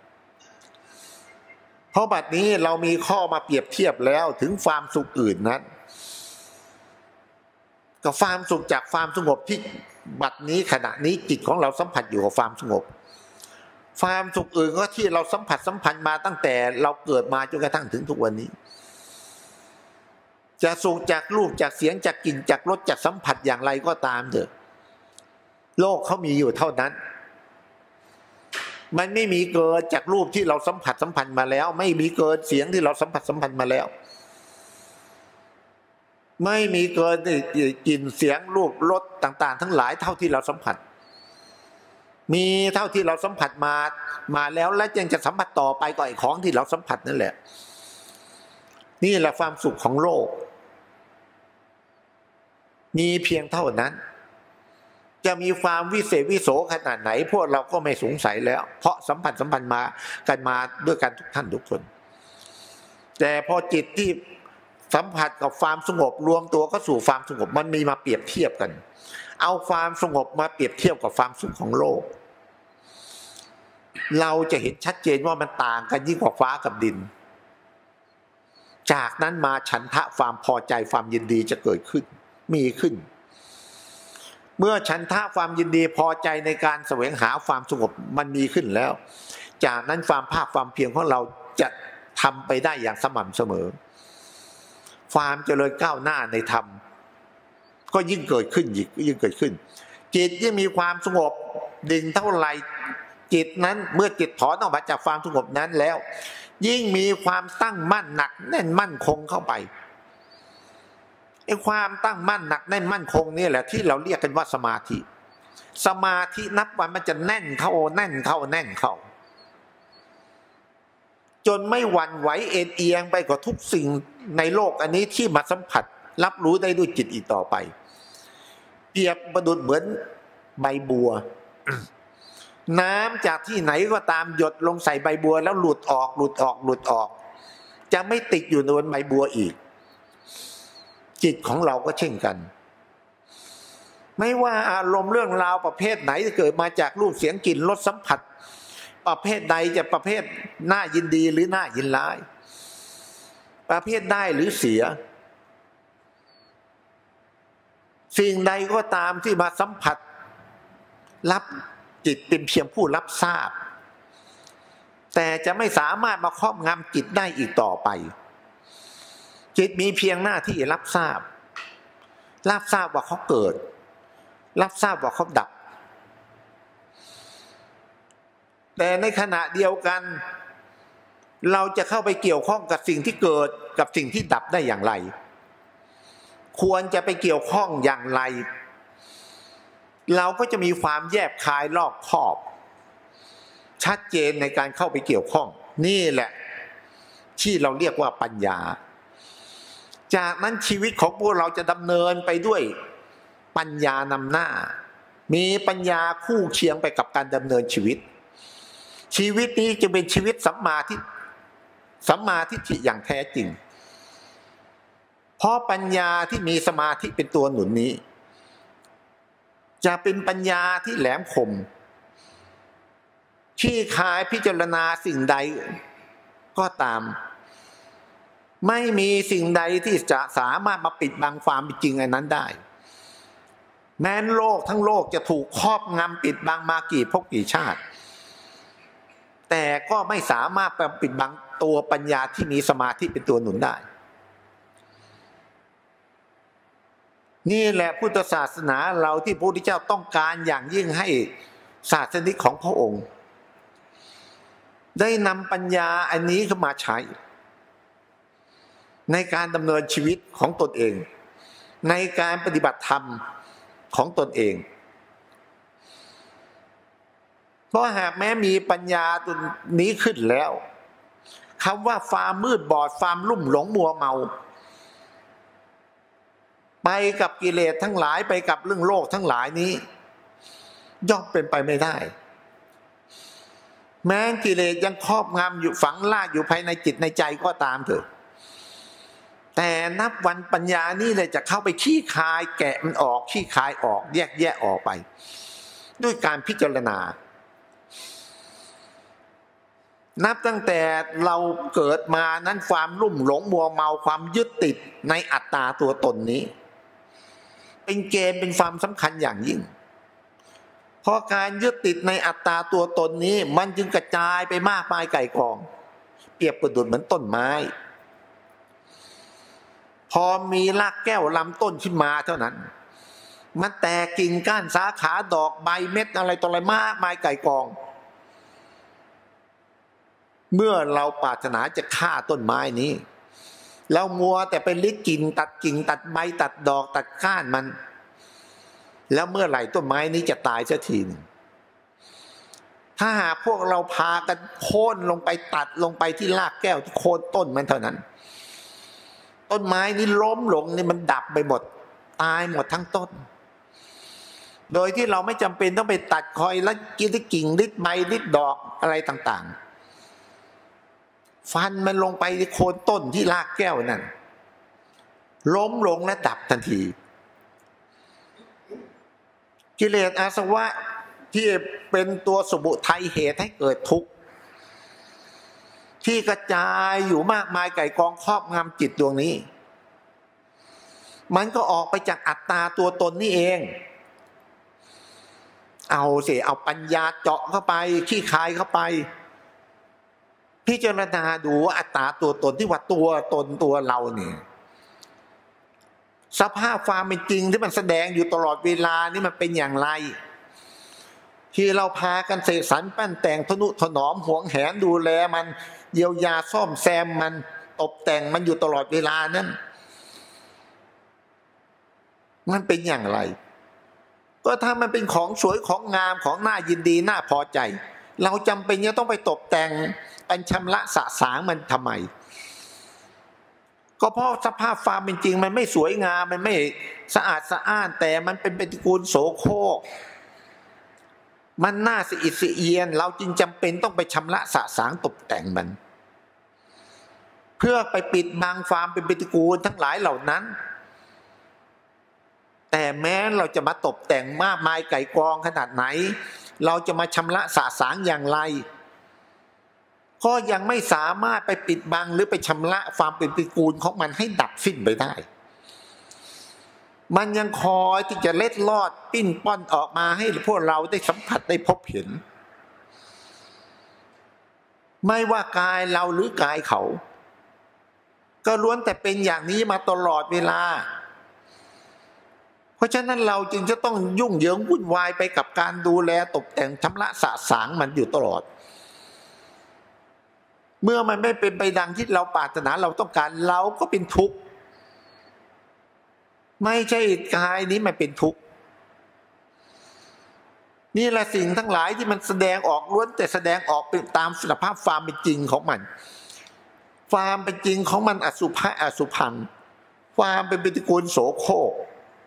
[SPEAKER 1] เพราะบัดนี้เรามีข้อมาเปรียบเทียบแล้วถึงความสุขอื่นนั้นกับความสุขจากความสงบที่บัดนี้ขณะนี้จิตของเราสัมผัสอยู่กับความสงบความสุขอื่นก็ที่เราสัมพันธ์มาตั้งแต่เราเกิดมาจนกระทั่งถึงทุกวันนี้จะสุขจากรูปจากเสียงจากกลิ่นจากรสจากสัมผัสอย่างไรก็ตามเถอะโลกเขามีอยู่เท่านั้นมันไม่มีเกินจากรูปที่เราสัมพันธ์มาแล้วไม่มีเกินเสียงที่เราสัมพันธ์มาแล้วไม่มีเกินกลิ่นเสียงรูปรสต่างๆทั้งหลายเท่าที่เราสัมผัสมีเท่าที่เราสัมผัสมาแล้วและยังจะสัมผัสต่อไปก็ไอ้ของที่เราสัมผัสนั่นแหละนี่แหละความสุขของโลกมีเพียงเท่านั้นจะมีความวิเศษวิโสขนาดไหนพวกเราก็ไม่สงสัยแล้วเพราะสัมพันธ์มากันมาด้วยกันทุกท่านทุกคนแต่พอจิตที่สัมผัสกับความสงบรวมตัวเข้าสู่ความสงบมันมีมาเปรียบเทียบกันเอาความสงบมาเปรียบเทียบกับความสุขของโลกเราจะเห็นชัดเจนว่ามันต่างกันยิ่งกว่าฟ้ากับดินจากนั้นมาฉันทะความพอใจความยินดีจะเกิดขึ้นมีขึ้นเมื่อฉันทะความยินดีพอใจในการแสวงหาความสงบมันมีขึ้นแล้วจากนั้นความภาคความเพียรของเราจะทำไปได้อย่างสม่ำเสมอความเจริญก้าวหน้าในธรรมก็ยิ่งเกิดขึ้นยิ่งเกิดขึ้นจิตยิ่งมีความสงบดิ่งเท่าไหร่จิตนั้นเมื่อจิตถอนออกมาจากความสงบนั้นแล้วยิ่งมีความตั้งมั่นหนักแน่นมั่นคงเข้าไปไอ้ความตั้งมั่นหนักแน่นมั่นคงนี่แหละที่เราเรียกกันว่าสมาธินับวันมันจะแน่นเข้าจนไม่หวั่นไหวเอ็นเอียงไปกับทุกสิ่งในโลกอันนี้ที่มาสัมผัสรับรู้ได้ด้วยจิตอีกต่อไปเปรียบประดุจเหมือนใบบัว น้ำจากที่ไหนก็ตามหยดลงใส่ใบบัวแล้วหลุดออกจะไม่ติดอยู่ในใบบัวอีกจิตของเราก็เช่นกันไม่ว่าอารมณ์เรื่องราวประเภทไหนจะเกิดมาจากรูปเสียงกลิ่นรสสัมผัสประเภทใดจะประเภทน่ายินดีหรือน่ายินร้ายประเภทได้หรือเสียสิ่งใดก็ตามที่มาสัมผัสรับจิตเป็นเพียงผู้รับทราบแต่จะไม่สามารถมาครอบงำจิตได้อีกต่อไปจิตมีเพียงหน้าที่รับทราบว่าเขาเกิดรับทราบว่าเขาดับแต่ในขณะเดียวกันเราจะเข้าไปเกี่ยวข้องกับสิ่งที่เกิดกับสิ่งที่ดับได้อย่างไรควรจะไปเกี่ยวข้องอย่างไรเราก็จะมีความแยบคายรอบคอบชัดเจนในการเข้าไปเกี่ยวข้องนี่แหละที่เราเรียกว่าปัญญาจากนั้นชีวิตของพวกเราจะดำเนินไปด้วยปัญญานำหน้ามีปัญญาคู่เคียงไปกับการดำเนินชีวิตนี้จะเป็นชีวิตสัมมาทิฏฐิอย่างแท้จริงเพราะปัญญาที่มีสมาธิเป็นตัวหนุนนี้จะเป็นปัญญาที่แหลมคมขี้คายพิจารณาสิ่งใดก็ตามไม่มีสิ่งใดที่จะสามารถมาปิดบังความจริงอันนั้นได้แม้โลกทั้งโลกจะถูกครอบงำปิดบังมากี่ภพกี่ชาติแต่ก็ไม่สามารถปิดบังตัวปัญญาที่มีสมาธิเป็นตัวหนุนได้นี่แหละพุทธศาสนาเราที่พระพุทธเจ้าต้องการอย่างยิ่งให้ศาสนิกของพระองค์ได้นำปัญญาอันนี้เข้ามาใช้ในการดำเนินชีวิตของตนเองในการปฏิบัติธรรมของตนเองเพราะหากแม้มีปัญญาตัวนี้ขึ้นแล้วคำว่าความมืดบอดความลุ่มหลงมัวเมาไปกับกิเลสทั้งหลายไปกับเรื่องโลกทั้งหลายนี้ย่อมเป็นไปไม่ได้แม้กิเลสยังครอบงำอยู่ฝังลากอยู่ภายในจิตในใจก็ตามเถอะแต่นับวันปัญญานี่เลยจะเข้าไปขี้คายแกะมันออกขี้คายออกแยกแยะออกไปด้วยการพิจารณานับตั้งแต่เราเกิดมานั้นความลุ่มหลงมัวเมาความยึดติดในอัตตาตัวตนนี้เป็นเกณฑ์เป็นความสำคัญอย่างยิ่งเพราะการยึดติดในอัตตาตัวตนนี้มันจึงกระจายไปมากมายไก่กองเปรียบประดุจเหมือนต้นไม้พอมีรากแก้วลำต้นขึ้นมาเท่านั้นมันแตกกิ่งก้านสาขาดอกใบเม็ดอะไรต่ออะไรมากมายไก่กองเมื่อเราปรารถนาจะฆ่าต้นไม้นี้เรามัวแต่ไปลิดกิ่งตัดกิ่งตัดใบตัดดอกตัดก้านมันแล้วเมื่อไหร่ต้นไม้นี้จะตายสักทีนึงถ้าหากพวกเราพากันโค่นลงไปตัดลงไปที่รากแก้วที่โคนต้นมันเท่านั้นต้นไม้นี้ล้มลงนี่มันดับไปหมดตายหมดทั้งต้นโดยที่เราไม่จำเป็นต้องไปตัดคอยแล้วกินที่กิ่งลิดใบลิดดอกอะไรต่างๆฟันมันลงไปที่โคนต้นที่รากแก้วนั่นล้มลงและดับทันทีกิเลสอาสวะที่เป็นตัวสมุทัยเหตุให้เกิดทุกข์ที่กระจายอยู่มากมายไก่กองครอบงำจิตดวงนี้มันก็ออกไปจากอัตตาตัวตนนี่เองเอาปัญญาเจาะเข้าไปขี้คายเข้าไปพิจารณาดูอัตตาตัวตนที่ว่าตัวตนตัวเราเนี่ยสภาพความเป็นจริงที่มันแสดงอยู่ตลอดเวลานี่มันเป็นอย่างไรที่เราพากันเสกสรรปั้นแต่งทนุถนอมหวงแหนดูแลมันเยียวยาซ่อมแซมมันตกแต่งมันอยู่ตลอดเวลานั้นมันเป็นอย่างไรก็ถ้ามันเป็นของสวยของงามของน่ายินดีน่าพอใจเราจำเป็นจะต้องไปตกแต่งเป็นชำระสะสางมันทำไมก็เพราะสภาพความเป็นจริงมันไม่สวยงามมันไม่สะอาดสะอ้านแต่มันเป็นปฏิกูลโสโครกมันน่าสะอิดสะเอียนเราจึงจำเป็นต้องไปชำระสะสางตกแต่งมันเพื่อไปปิดบังความเป็นปฏิกูลทั้งหลายเหล่านั้นแต่แม้เราจะมาตกแต่งมากมายไก่กองขนาดไหนเราจะมาชำระสะสางอย่างไรก็ยังไม่สามารถไปปิดบังหรือไปชำระความเป็นปฏิกูลของมันให้ดับสิ้นไปได้มันยังคอยที่จะเล็ดลอดปิ้นป้อนออกมาให้พวกเราได้สัมผัสได้พบเห็นไม่ว่ากายเราหรือกายเขาก็ล้วนแต่เป็นอย่างนี้มาตลอดเวลาเพราะฉะนั้นเราจึงจะต้องยุ่งเหยิงวุ่นวายไปกับการดูแลตกแต่งชำระสะสางมันอยู่ตลอดเมื่อมันไม่เป็นไปดังที่เราปรารถนาเราต้องการเราก็เป็นทุกข์ไม่ใช่กายนี้มันเป็นทุกข์นี่แหละสิ่งทั้งหลายที่มันแสดงออกล้วนแต่แสดงออกเป็นตามสภาพความเป็นจริงของมันความเป็นจริงของมันอสุภะอสุพังความเป็นปฏิกูลโสโครก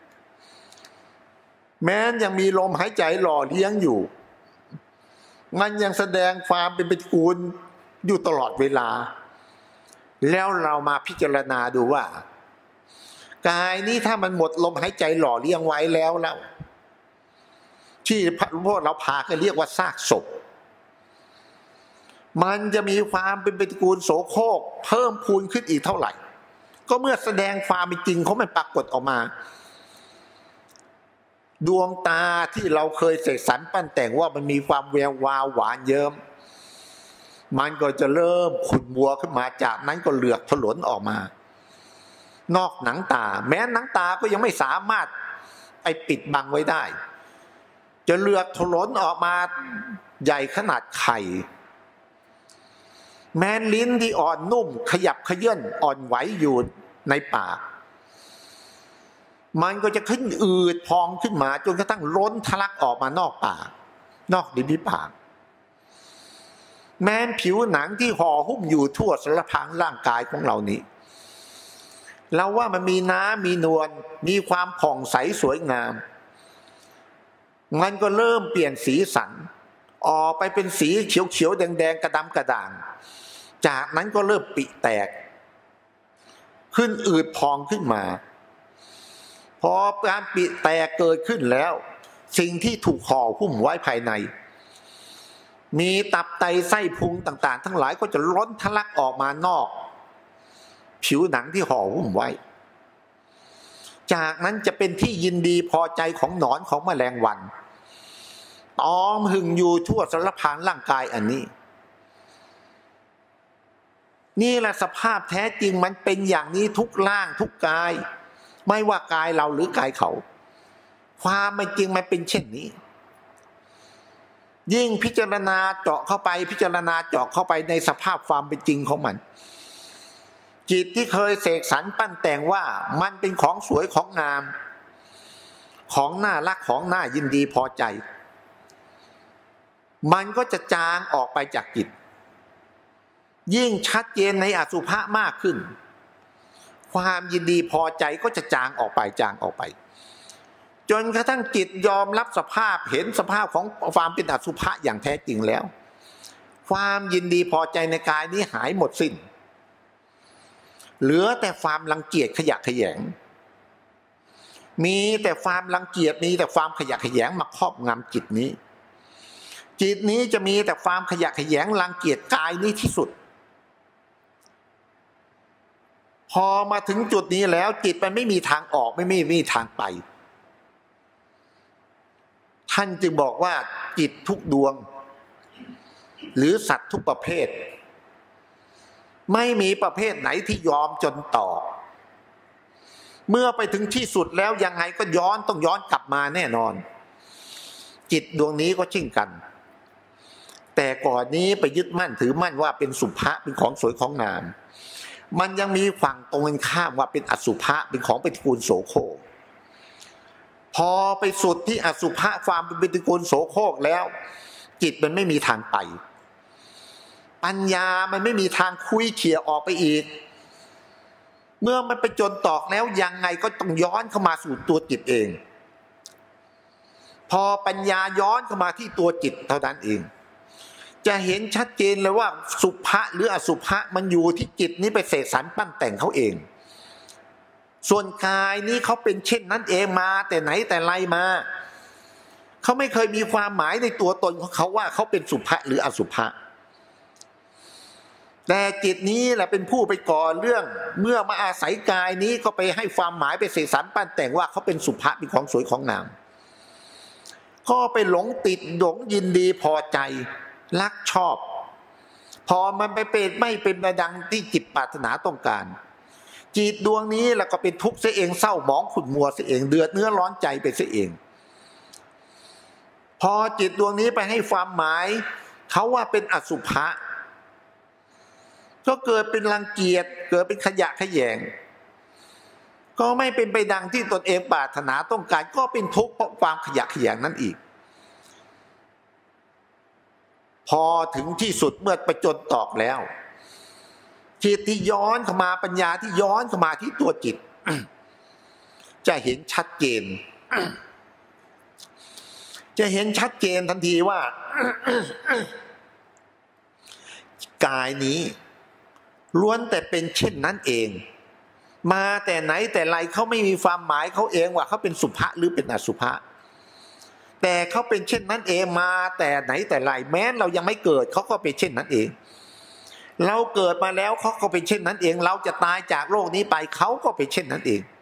[SPEAKER 1] แม้ยังมีลมหายใจหล่อเลี้ยงอยู่มันยังแสดงความเป็นปฏิกูลอยู่ตลอดเวลาแล้วเรามาพิจารณาดูว่ากายนี้ถ้ามันหมดลมหายใจหล่อเลี้ยงไว้แล้วที่พวกเราพากันเรียกว่าซากศพมันจะมีความเป็นปฏิกูลโสโครกเพิ่มพูนขึ้นอีกเท่าไหร่ก็เมื่อแสดงความเป็นจริงของมันปรากฏออกมาดวงตาที่เราเคยเสกสรรปั้นแต่งว่ามันมีความแวววาวหวานเยิ้มมันก็จะเริ่มขุ่นมัวขึ้นมาจากนั้นก็เหลือกถลนออกมานอกหนังตาแม้หนังตาก็ยังไม่สามารถไปปิดบังไว้ได้จะเหลือกถลนออกมาใหญ่ขนาดไข่แม้ลิ้นที่อ่อนนุ่มขยับเขยื้อนอ่อนไหวอยู่ในปากมันก็จะขึ้นอืดพองขึ้นมาจนกระทั่งล้นทะลักออกมานอกปากนอกริมฝีปากแม้นผิวหนังที่ห่อหุ้มอยู่ทั่วสารพางร่างกายของเรานี้เราว่ามันมีน้ำมีนวลมีความผ่องใสสวยงามมันก็เริ่มเปลี่ยนสีสันออกไปเป็นสีเขียวๆแดงๆกระดำกระด่างจากนั้นก็เริ่มปิแตกขึ้นอืดพองขึ้นมาพอการปิแตกเกิดขึ้นแล้วสิ่งที่ถูกห่อหุ้มไว้ภายในมีตับไตไส้พุงต่างๆทั้งหลายก็จะล้นทะลักออกมานอกผิวหนังที่ห่อหุ้มไว้จากนั้นจะเป็นที่ยินดีพอใจของหนอนของแมลงวันตอมหึงอยู่ทั่วสารพางร่างกายอันนี้นี่แหละสภาพแท้จริงมันเป็นอย่างนี้ทุกร่างทุกกายไม่ว่ากายเราหรือกายเขาความเป็นจริงมันเป็นเช่นนี้ยิ่งพิจารณาเจาะเข้าไปพิจารณาเจาะเข้าไปในสภาพความเป็นจริงของมันจิตที่เคยเสกสรรปั้นแต่งว่ามันเป็นของสวยของงามของน่ารักของน่ายินดีพอใจมันก็จะจางออกไปจากจิตยิ่งชัดเจนในอสุภะมากขึ้นความยินดีพอใจก็จะจางออกไปจางออกไปจนกระทั่งจิตยอมรับสภาพเห็นสภาพของความเป็นอสุภะอย่างแท้จริงแล้วความยินดีพอใจในกายนี้หายหมดสิ้นเหลือแต่ความรังเกียจขยะแขยงมีแต่ความรังเกียจมีแต่ความขยะแขยงมาครอบงำจิตนี้จิตนี้จะมีแต่ความขยะแขยงรังเกียจกายนี้ที่สุดพอมาถึงจุดนี้แล้วจิตมันไม่มีทางออกไม่มีทางไปท่านจึงบอกว่าจิตทุกดวงหรือสัตว์ทุกประเภทไม่มีประเภทไหนที่ยอมจนต่อเมื่อไปถึงที่สุดแล้วยังไงก็ต้องย้อนกลับมาแน่นอนจิตดวงนี้ก็เช่นกันแต่ก่อนนี้ไปยึดมั่นถือมั่นว่าเป็นสุภะเป็นของสวยของงามมันยังมีฝั่งตรงกันข้ามว่าเป็นอสุภะเป็นของปฏิกูลโสโครกพอไปสุดที่อสุภะความเป็นปฏิกูลโสโครกแล้วจิตมันไม่มีทางไปปัญญามันไม่มีทางคุยเขี่ยออกไปอีกเมื่อมันไปจนตอกแล้วยังไงก็ต้องย้อนเข้ามาสู่ตัวจิตเองพอปัญญาย้อนเข้ามาที่ตัวจิตเท่านั้นเองจะเห็นชัดเจนเลยว่าสุภะหรืออสุภะมันอยู่ที่จิตนี้ไปเสกสรรปั้นแต่งเขาเองส่วนกายนี้เขาเป็นเช่นนั้นเองมาแต่ไหนแต่ไรมาเขาไม่เคยมีความหมายในตัวตนของเขาว่าเขาเป็นสุภะหรืออสุภะแต่จิตนี้แหละเป็นผู้ไปก่อเรื่องเมื่อมาอาศัยกายนี้ก็ไปให้ความหมายไปเสกสรรปั้นแต่งว่าเขาเป็นสุภะเป็นของสวยของงามก็ไปหลงติดหลงยินดีพอใจรักชอบพอมันไปเป็นไม่เป็นดังที่จิตปรารถนาต้องการจิตดวงนี้แล้วก็เป็นทุกข์เสียเองเศร้าหมองขุ่นมัวเสียเองเดือดเนื้อร้อนใจไปเสียเองพอจิตดวงนี้ไปให้ความหมายเขาว่าเป็นอสุภะก็เกิดเป็นรังเกียจเกิดเป็นขยะแขยงก็ไม่เป็นไปดังที่ตนเองปรารถนาต้องการก็เป็นทุกข์เพราะความขยะแขยงนั่นอีกพอถึงที่สุดเมื่อไปจนตอกแล้วจิตที่ย้อนเข้ามาปัญญาที่ย้อนเข้ามาที่ตัวจิต จะเห็นชัดเจน จะเห็นชัดเจนทันทีว่า กายนี้ล้วนแต่เป็นเช่นนั้นเองมาแต่ไหนแต่ไรเขาไม่มีความหมายเขาเองว่าเขาเป็นสุภะหรือเป็นอสุภะแต่เขาเป็นเช่นนั้นเองมาแต่ไหนแต่ไรแม้เรายังไม่เกิดเขาก็เป็นเช่นนั้นเองเราเกิดมาแล้วเขาก็เป็นเช่นนั้นเองเราจะตายจากโลกนี้ไปเขาก็เป็นเช่นนั้นเอง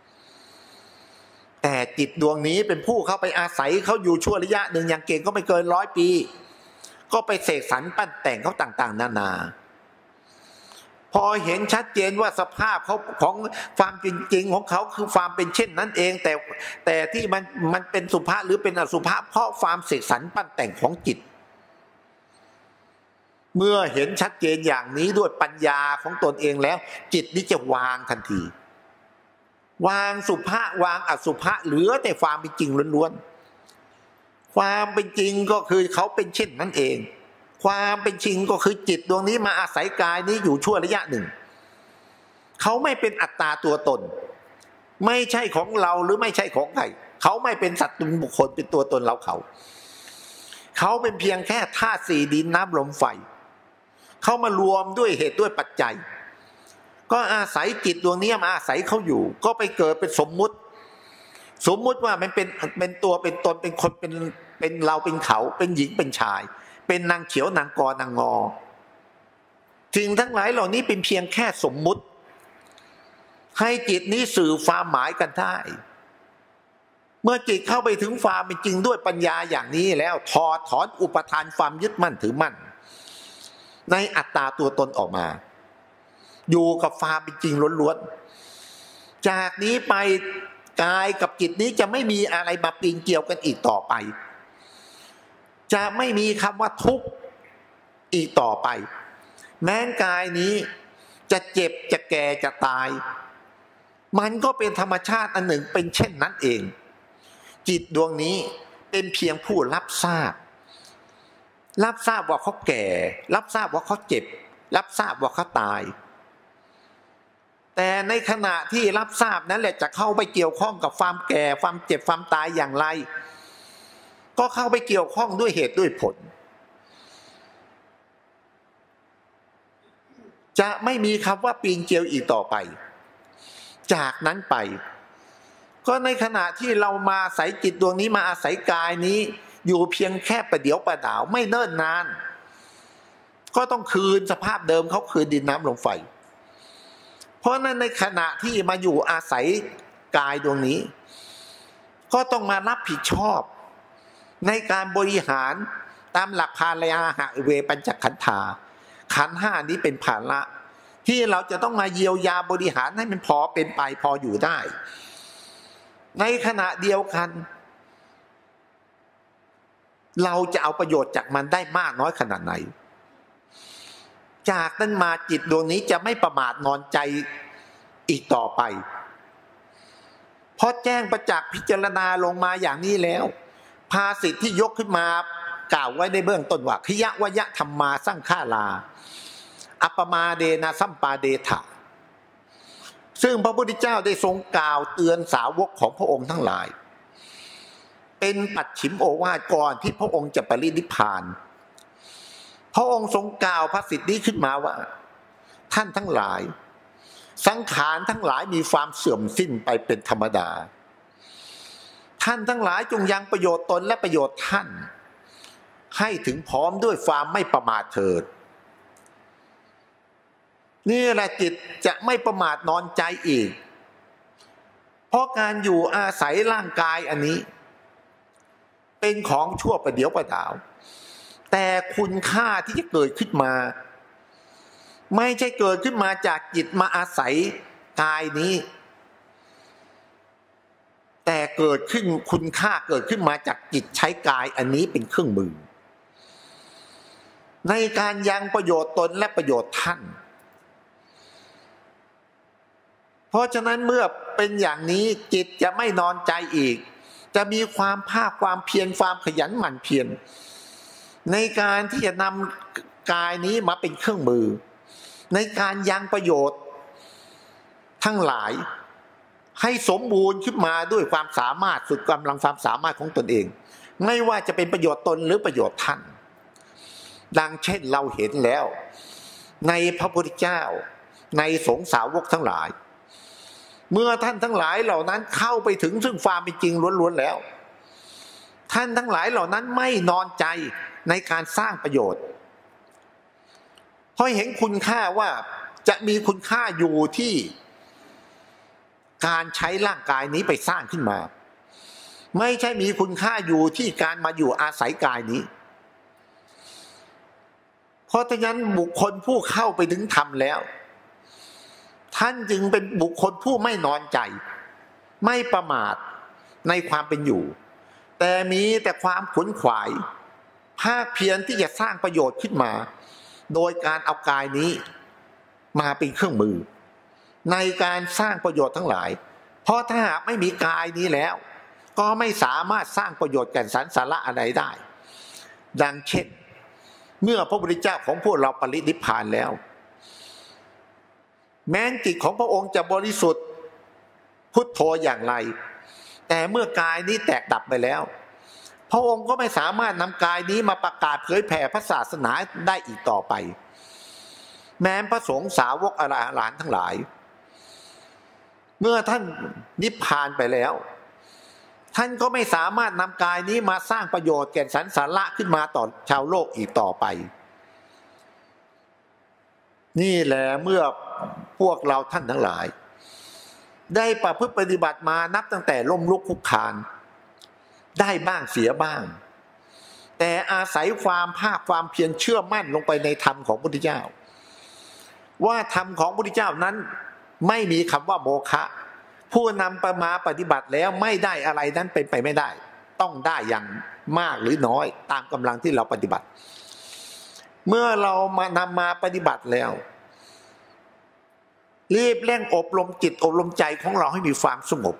[SPEAKER 1] แต่จิตดวงนี้เป็นผู้เข้าไปอาศัยเขาอยู่ชั่วระยะหนึ่งอย่างเก่งก็ไม่เกิน100 ปีก็ไปเสกสรรปั้นแต่งเขาต่างๆนานาพอเห็นชัดเจนว่าสภาพเขาของความจริงของเขาคือความเป็นเช่นนั้นเองแต่ที่มันเป็นสุภะหรือเป็นอสุภะเพราะความเสกสรรปั้นแต่งของจิตเมื่อเห็นชัดเจนอย่างนี้ด้วยปัญญาของตนเองแล้วจิตนี้จะวางทันทีวางสุภะวางอสุภะเหลือแต่ความเป็นจริงล้วนๆความเป็นจริงก็คือเขาเป็นเช่นนั้นเองความเป็นจริงก็คือจิตดวงนี้มาอาศัยกายนี้อยู่ชั่วระยะหนึ่งเขาไม่เป็นอัตตาตัวตนไม่ใช่ของเราหรือไม่ใช่ของใครเขาไม่เป็นสัตว์เป็นบุคคลเป็นตัวตนเราเขาเป็นเพียงแค่ธาตุสี่ดินน้ำลมไฟเขามารวมด้วยเหตุด้วยปัจจัยก็อาศัยจิตดวงนี้มาอาศัยเขาอยู่ก็ไปเกิดเป็นสมมุติว่ามันเป็นตัวเป็นตนเป็นคนเป็นเราเป็นเขาเป็นหญิงเป็นชายเป็นนางเขียวนางกนางงอสิ่งทั้งหลายเหล่านี้เป็นเพียงแค่สมมุติให้จิตนี้สื่อความหมายกันได้เมื่อจิตเข้าไปถึงความเป็นจริงด้วยปัญญาอย่างนี้แล้วถอดถอนอุปทานความยึดมั่นถือมั่นในอัตตาตัวตนออกมาอยู่กับความเป็นจริงล้วนๆจากนี้ไปกายกับจิตนี้จะไม่มีอะไรมาปีนเกี่ยวกันอีกต่อไปจะไม่มีคำว่าทุกข์อีกต่อไปแม้กายนี้จะเจ็บจะแก่จะตายมันก็เป็นธรรมชาติอันหนึ่งเป็นเช่นนั้นเองจิตดวงนี้เป็นเพียงผู้รับทราบว่าเขาแก่รับทราบว่าเขาเจ็บรับทราบว่าเขาตายแต่ในขณะที่รับทราบนั้นแหละจะเข้าไปเกี่ยวข้องกับความแก่ความเจ็บความตายอย่างไรก็เข้าไปเกี่ยวข้องด้วยเหตุด้วยผลจะไม่มีคำว่าปีนเกลียวอีกต่อไปจากนั้นไปก็ในขณะที่เรามาอาศัยจิตดวงนี้มาอาศัยกายนี้อยู่เพียงแค่ประเดี๋ยวประดาวไม่เนิ่นนานก็ต้องคืนสภาพเดิมเขาคืนดินน้ำลมไฟเพราะนั้นในขณะที่มาอยู่อาศัยกายดวงนี้ก็ต้องมารับผิดชอบในการบริหารตามหลักภาลยาหะเวปัญจขันธาขันธ์ห้านี้เป็นภาระที่เราจะต้องมาเยียวยาบริหารให้มันพอเป็นไปพออยู่ได้ในขณะเดียวกันเราจะเอาประโยชน์จากมันได้มากน้อยขนาดไหนจากนั้นมาจิตดวงนี้จะไม่ประมาทนอนใจอีกต่อไปเพราะแจ้งประจักษ์พิจารณาลงมาอย่างนี้แล้วภาษิตที่ยกขึ้นมากล่าวไว้ในเบื้องต้นว่าขยะวยะธรรมาสร้างฆาลาอัปมาเดนะสัมปาเดถะซึ่งพระพุทธเจ้าได้ทรงกล่าวเตือนสาวกของพระองค์ทั้งหลายเป็นปัจฉิมโอวาทก่อนที่พระองค์จะปรินิพพานพระองค์ทรงกล่าวพระสิทธินี้ขึ้นมาว่าท่านทั้งหลายสังขารทั้งหลายมีความเสื่อมสิ้นไปเป็นธรรมดาท่านทั้งหลายจงยังประโยชน์ตนและประโยชน์ท่านให้ถึงพร้อมด้วยความไม่ประมาทเถิดนี่แหละจิตจะไม่ประมาทนอนใจอีกเพราะการอยู่อาศัยร่างกายอันนี้เป็นของชั่วประเดี๋ยวประดาวแต่คุณค่าที่จะเกิดขึ้นมาไม่ใช่เกิดขึ้นมาจากจิตมาอาศัยกายนี้แต่เกิดขึ้นคุณค่าเกิดขึ้นมาจากจิตใช้กายอันนี้เป็นเครื่องมือในการยังประโยชน์ตนและประโยชน์ท่านเพราะฉะนั้นเมื่อเป็นอย่างนี้จิตจะไม่นอนใจอีกจะมีความภาคความเพียรความขยันหมั่นเพียรในการที่จะนำกายนี้มาเป็นเครื่องมือในการยังประโยชน์ทั้งหลายให้สมบูรณ์ขึ้นมาด้วยความสามารถสุดกำลังความสามารถของตนเองไม่ว่าจะเป็นประโยชน์ตนหรือประโยชน์ท่านดังเช่นเราเห็นแล้วในพระพุทธเจ้าในสงฆ์สาวกทั้งหลายเมื่อท่านทั้งหลายเหล่านั้นเข้าไปถึงซึ่งความเป็นจริงล้วนๆแล้วท่านทั้งหลายเหล่านั้นไม่นอนใจในการสร้างประโยชน์เพราะเห็นคุณค่าว่าจะมีคุณค่าอยู่ที่การใช้ร่างกายนี้ไปสร้างขึ้นมาไม่ใช่มีคุณค่าอยู่ที่การมาอยู่อาศัยกายนี้เพราะฉะนั้นบุคคลผู้เข้าไปถึงธรรมแล้วท่านจึงเป็นบุคคลผู้ไม่นอนใจไม่ประมาทในความเป็นอยู่แต่มีแต่ความขวนขวายภาคเพียรที่จะสร้างประโยชน์ขึ้นมาโดยการเอากายนี้มาเป็นเครื่องมือในการสร้างประโยชน์ทั้งหลายเพราะถ้าหากไม่มีกายนี้แล้วก็ไม่สามารถสร้างประโยชน์แก่สรรสาระอะไรได้ดังเช่นเมื่อพระพุทธเจ้าของพวกเราปรินิพพานแล้วแม้จิตของพระองค์จะบริสุทธิ์พุทโธอย่างไรแต่เมื่อกายนี้แตกดับไปแล้วพระองค์ก็ไม่สามารถนำกายนี้มาประกาศเผยแผ่พระศาสนาได้อีกต่อไปแม้พระสงฆ์สาวกอรหันต์ทั้งหลายเมื่อท่านนิพพานไปแล้วท่านก็ไม่สามารถนำกายนี้มาสร้างประโยชน์แก่สรรสาระขึ้นมาต่อชาวโลกอีกต่อไปนี่แหละเมื่อพวกเราท่านทั้งหลายได้ประพฤติปฏิบัติมานับตั้งแต่ล้มลุกคลุกคลานได้บ้างเสียบ้างแต่อาศัยความภาคความเพียรเชื่อมั่นลงไปในธรรมของพระพุทธเจ้าว่าธรรมของพระพุทธเจ้านั้นไม่มีคำว่าโมฆะผู้นำมาปฏิบัติแล้วไม่ได้อะไรนั้นเป็นไปไม่ได้ต้องได้อย่างมากหรือน้อยตามกำลังที่เราปฏิบัติเมื่อเรานำมาปฏิบัติแล้วรีบเร่งอบรมจิตอบรมใจของเราให้มีความสงบ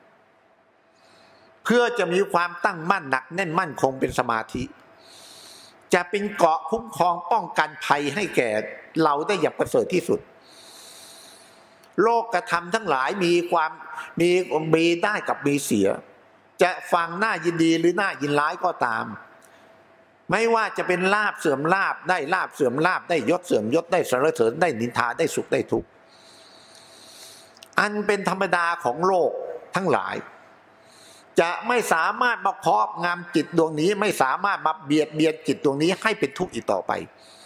[SPEAKER 1] เพื่อจะมีความตั้งมั่นหนักแน่นมั่นคงเป็นสมาธิจะเป็นเกราะคุ้มครองป้องกันภัยให้แก่เราได้อย่างประเสริฐที่สุดโลกกระทำทั้งหลายมีได้กับมีเสียจะฟังน่ายินดีหรือน่ายินร้ายก็ตามไม่ว่าจะเป็นลาภเสื่อมลาภได้ลาภเสื่อมลาภได้ยศเสื่อมยศได้สรรเสริญได้นินทาได้สุขได้ทุกข์อันเป็นธรรมดาของโลกทั้งหลายจะไม่สามารถมาครอบงำจิตดวงนี้ไม่สามารถมาเบียดเบียนจิตดวงนี้ให้เป็นทุกข์อีกต่อไป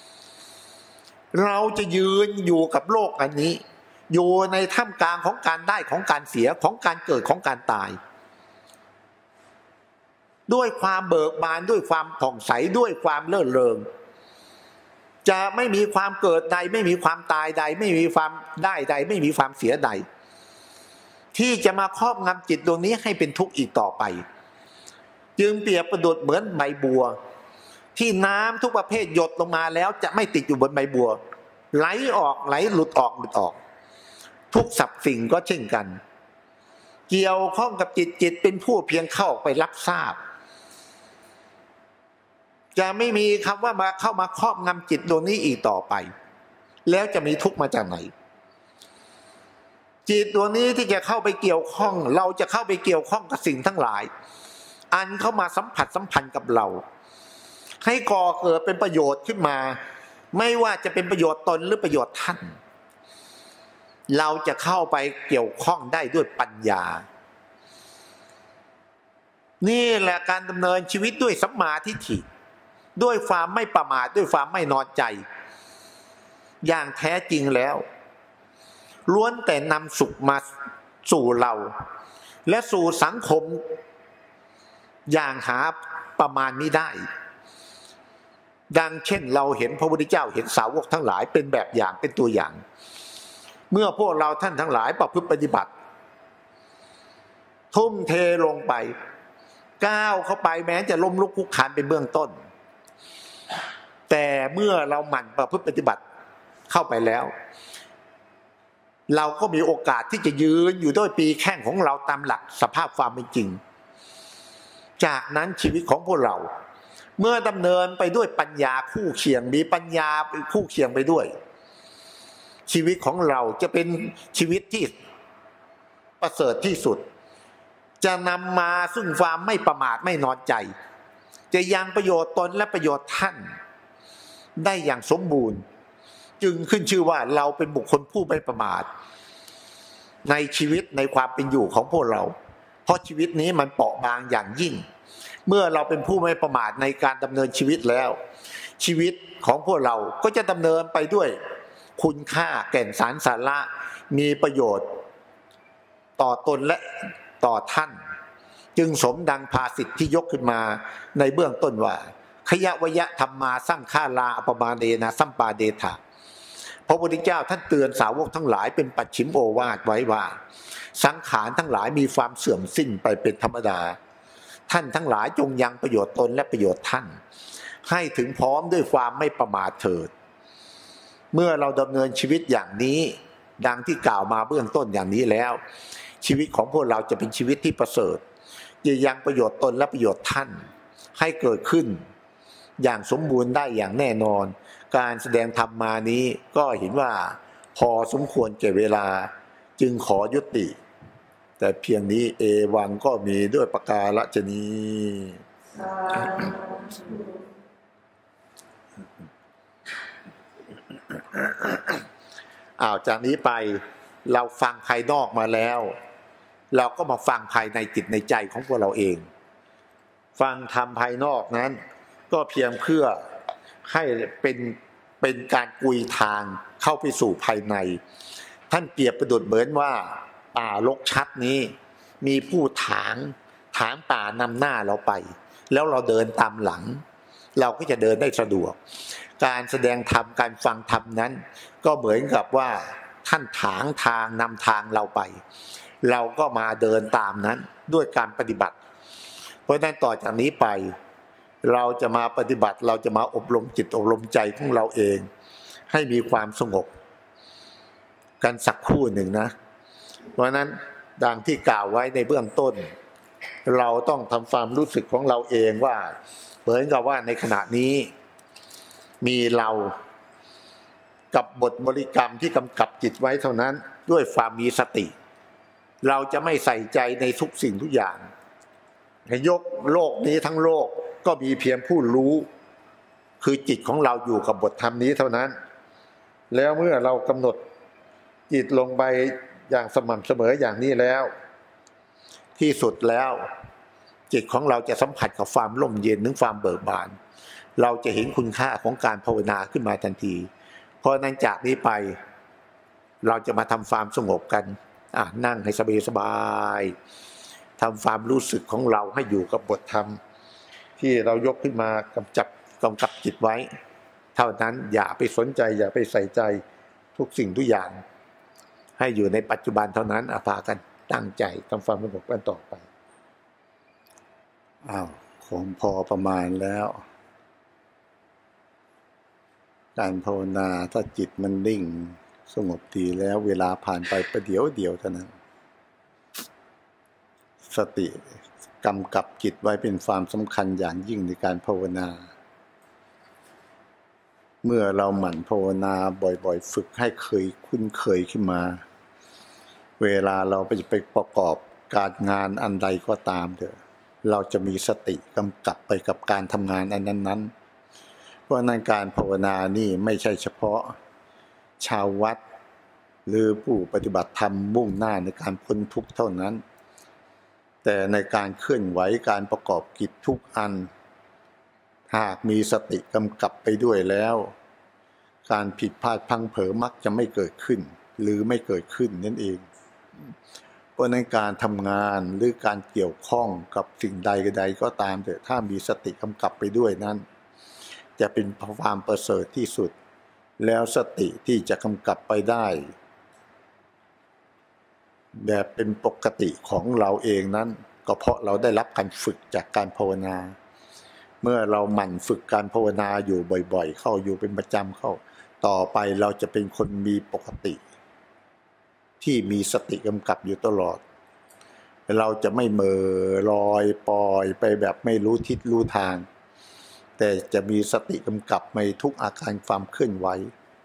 [SPEAKER 1] เราจะยืนอยู่กับโลกอันนี้อยู่ในท่ามกลางของการได้ของการเสียของการเกิดของการตายด้วยความเบิกบานด้วยความผ่องใสด้วยความเลื่อนเริงจะไม่มีความเกิดใดไม่มีความตายใดไม่มีความได้ใดไม่มีความเสียใดที่จะมาครอบงำจิตดวงนี้ให้เป็นทุกข์อีกต่อไปจึงเปรียบประดุจเหมือนใบบัวที่น้ำทุกประเภทหยดลงมาแล้วจะไม่ติดอยู่บนใบบัวไหลออกไหลหลุดออกทุกสรรพสิ่งก็เช่นกันเกี่ยวข้องกับจิตเป็นผู้เพียงเข้าไปรับทราบจะไม่มีคำว่ามาเข้ามาครอบงำจิตดวงนี้อีกต่อไปแล้วจะมีทุกข์มาจากไหนจิตดวงนี้ที่จะเข้าไปเกี่ยวข้องเราจะเข้าไปเกี่ยวข้องกับสิ่งทั้งหลายอันเข้ามาสัมพันธ์กับเราให้ก่อเกิดเป็นประโยชน์ขึ้นมาไม่ว่าจะเป็นประโยชน์ตนหรือประโยชน์ท่านเราจะเข้าไปเกี่ยวข้องได้ด้วยปัญญานี่แหละการดำเนินชีวิตด้วยสัมมาทิฏฐิด้วยความไม่ประมาทด้วยความไม่นอนใจอย่างแท้จริงแล้วล้วนแต่นำสุขมาสู่เราและสู่สังคมอย่างหาประมาณไม่ได้ดังเช่นเราเห็นพระพุทธเจ้าเห็นสาวกทั้งหลายเป็นแบบอย่างเป็นตัวอย่างเมื่อพวกเราท่านทั้งหลายประพฤติปฏิบัติทุ่มเทลงไปก้าวเข้าไปแม้จะล้มลุกคลุกคลานเป็นเบื้องต้นแต่เมื่อเราหมั่นประพฤติปฏิบัติเข้าไปแล้วเราก็มีโอกาสที่จะยืนอยู่ด้วยปีแข้งของเราตามหลักสภาพความเป็นจริงจากนั้นชีวิตของพวกเราเมื่อดำเนินไปด้วยปัญญาคู่เคียงมีปัญญาเป็นคู่เคียงไปด้วยชีวิตของเราจะเป็นชีวิตที่ประเสริฐที่สุดจะนำมาซึ่งความไม่ประมาทไม่นอนใจจะยังประโยชน์ตนและประโยชน์ท่านได้อย่างสมบูรณ์จึงขึ้นชื่อว่าเราเป็นบุคคลผู้ไม่ประมาทในชีวิตในความเป็นอยู่ของพวกเราเพราะชีวิตนี้มันเปราะบางอย่างยิ่งเมื่อเราเป็นผู้ไม่ประมาทในการดำเนินชีวิตแล้วชีวิตของพวกเราก็จะดำเนินไปด้วยคุณค่าแก่นสารสาระมีประโยชน์ต่อตนและต่อท่านจึงสมดังภาษิตที่ยกขึ้นมาในเบื้องต้นว่าขยะวยะธรรมาสร้างฆาลาอปมาเดนะสัมปาเดถะพระพุทธเจ้าท่านเตือนสาวกทั้งหลายเป็นปัจฉิมโอวาทไว้ว่าสังขารทั้งหลายมีความเสื่อมสิ้นไปเป็นธรรมดาท่านทั้งหลายจงยังประโยชน์ตนและประโยชน์ท่านให้ถึงพร้อมด้วยความไม่ประมาทเถิดเมื่อเราดำเนินชีวิตอย่างนี้ดังที่กล่าวมาเบื้องต้นอย่างนี้แล้วชีวิตของพวกเราจะเป็นชีวิตที่ประเสริฐจะยังประโยชน์ตนและประโยชน์ท่านให้เกิดขึ้นอย่างสมบูรณ์ได้อย่างแน่นอนการแสดงธรรมมานี้ก็เห็นว่าพอสมควรแก่เวลาจึงขอยุติแต่เพียงนี้เอวังก็มีด้วยประการฉะนี้จากนี้ไปเราฟังภายนอกมาแล้วเราก็มาฟังภายในจิตในใจของพวกเราเองฟังธรรมภายนอกนั้นก็เพียงเพื่อให้เป็นการกุยทางเข้าไปสู่ภายในท่านเปรียบประดุจเหมือนว่าป่ารกชัดนี้มีผู้ถางป่านำหน้าเราไปแล้วเราเดินตามหลังเราก็จะเดินได้สะดวกการแสดงธรรมการฟังธรรมนั้นก็เหมือนกับว่าท่านถางทางนำทางเราไปเราก็มาเดินตามนั้นด้วยการปฏิบัติเพราะฉะนั้นต่อจากนี้ไปเราจะมาปฏิบัติเราจะมาอบรมจิตอบรมใจของเราเองให้มีความสงบกันสักครู่หนึ่งนะเพราะนั้นดังที่กล่าวไว้ในเบื้องต้นเราต้องทำความรู้สึกของเราเองว่าเหมือนกับว่าในขณะนี้มีเรากับบทบริกรรมที่กำกับจิตไว้เท่านั้นด้วยความมีสติเราจะไม่ใส่ใจในทุกสิ่งทุกอย่างยกโลกนี้ทั้งโลกก็มีเพียงผู้รู้คือจิตของเราอยู่กับบทธรรมนี้เท่านั้นแล้วเมื่อเรากำหนดจิตลงไปอย่างสม่ำเสมออย่างนี้แล้วที่สุดแล้วจิตของเราจะสัมผัสกับความร่มเย็นถึงความเบิกบานเราจะเห็นคุณค่าของการภาวนาขึ้นมาทันทีเพราะนั้นจากนี้ไปเราจะมาทำความสงบกันนั่งให้สบายๆทำความรู้สึกของเราให้อยู่กับบทธรรมที่เรายกขึ้นมากำกับจิตไว้เท่านั้นอย่าไปสนใจอย่าไปใส่ใจทุกสิ่งทุกอย่างให้อยู่ในปัจจุบันเท่านั้นพากันตั้งใจทำความสงบกันต่อไปคงพอประมาณแล้วการภาวนาถ้าจิตมันนิ่งสงบดีแล้วเวลาผ่านไปประเดี๋ยวเดียวเท่านั้นสติกำกับจิตไว้เป็นความสำคัญอย่างยิ่งในการภาวนาเมื่อเราหมั่นภาวนาบ่อยๆฝึกให้เคยคุ้นเคยขึ้นมาเวลาเราไปประกอบการงานอันใดก็ตามเถอะเราจะมีสติกำกับไปกับการทำงานอันนั้นๆเพราะนั้นการภาวนานี่ไม่ใช่เฉพาะชาววัดหรือผู้ปฏิบัติธรรมมุ่งหน้าในการพ้นทุกข์เท่านั้นแต่ในการเคลื่อนไหวการประกอบกิจทุกอันหากมีสติกำกับไปด้วยแล้วการผิดพลาดพลั้งเผลอมักจะไม่เกิดขึ้นหรือไม่เกิดขึ้นนั่นเองเพราะในการทำงานหรือการเกี่ยวข้องกับสิ่งใดก็ตามแต่ถ้ามีสติกำกับไปด้วยนั้นจะเป็นความประเสริฐที่สุดแล้วสติที่จะกำกับไปได้แบบเป็นปกติของเราเองนั้นก็เพราะเราได้รับการฝึกจากการภาวนาเมื่อเราหมั่นฝึกการภาวนาอยู่บ่อยๆเข้าอยู่เป็นประจำเข้าต่อไปเราจะเป็นคนมีปกติที่มีสติกำกับอยู่ตลอดเราจะไม่เหม่อลอยปล่อยไปแบบไม่รู้ทิศรู้ทางแต่จะมีสติกำกับในทุกอาการความเคลื่อนไหว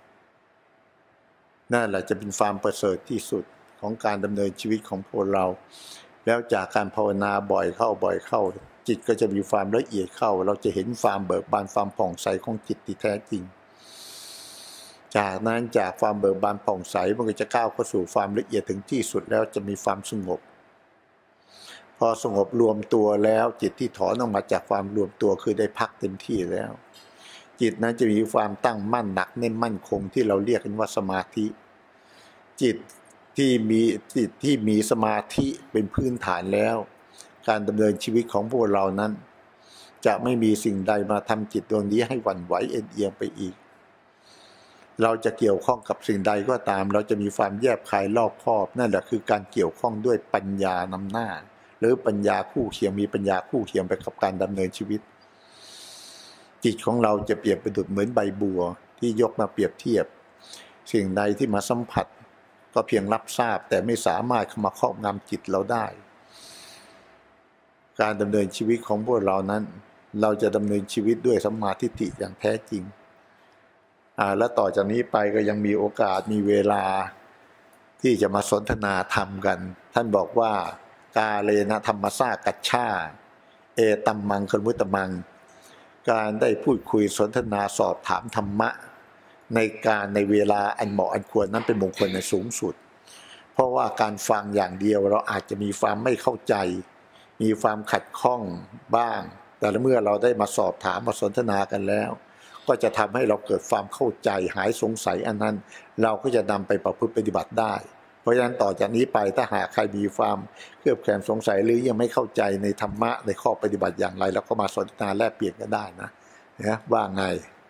[SPEAKER 1] นั่นแหละจะเป็นความประเสริฐที่สุดของการดำเนินชีวิตของพวกเราแล้วจากการภาวนาบ่อยเข้าจิตก็จะมีความละเอียดเข้าเราจะเห็นความเบิกบานความผ่องใสของจิตที่แท้จริงจากนั้นจากความเบิกบานผ่องใสมันก็จะก้าวเข้าสู่ความละเอียดถึงที่สุดแล้วจะมีความสงบพอสงบรวมตัวแล้วจิตที่ถอนออกมาจากความรวมตัวคือได้พักเต็มที่แล้วจิตนั้นจะมีความตั้งมั่นหนักแน่นมั่นคงที่เราเรียกกันว่าสมาธิจิตที่มีสมาธิเป็นพื้นฐานแล้วการดำเนินชีวิตของพวกเรานั้นจะไม่มีสิ่งใดมาทำจิตดวงนี้ให้หวั่นไหวเอ็นเอียงไปอีกเราจะเกี่ยวข้องกับสิ่งใดก็ตามเราจะมีความแยบคายรอบคอบนั่นแหละคือการเกี่ยวข้องด้วยปัญญานำหน้าหรือปัญญาคู่เคียงมีปัญญาคู่เคียงไปกับการดำเนินชีวิตจิตของเราจะเปรียบประดุจเหมือนใบบัวที่ยกมาเปรียบเทียบสิ่งใดที่มาสัมผัสก็เพียงรับทราบแต่ไม่สามารถเข้ามาครอบงำจิตเราได้การดำเนินชีวิตของพวกเรานั้นเราจะดำเนินชีวิตด้วยสัมมาทิฏฐิอย่างแท้จริงและต่อจากนี้ไปก็ยังมีโอกาสมีเวลาที่จะมาสนทนาธรรมกันท่านบอกว่ากาเลนะธรรมสากัจฉาเอตัมมังคมุตตมังการได้พูดคุยสนทนาสอบถามธรรมะในเวลาอันเหมาะอันควรนั้นเป็นมงคลในสูงสุดเพราะว่าการฟังอย่างเดียวเราอาจจะมีความไม่เข้าใจมีความขัดข้องบ้างแต่เมื่อเราได้มาสอบถามมาสนทนากันแล้วก็จะทำให้เราเกิดความเข้าใจหายสงสัยอันนั้นเราก็จะนำไปประพฤติปฏิบัติได้เพราะฉะนั้นต่อจากนี้ไปถ้าหากใครมีความเครือบแคลงสงสัยหรือยังไม่เข้าใจในธรรมะในข้อปฏิบัติอย่างไรเราก็มาสนทนาแลกเปลี่ยนกันได้นะว่าไง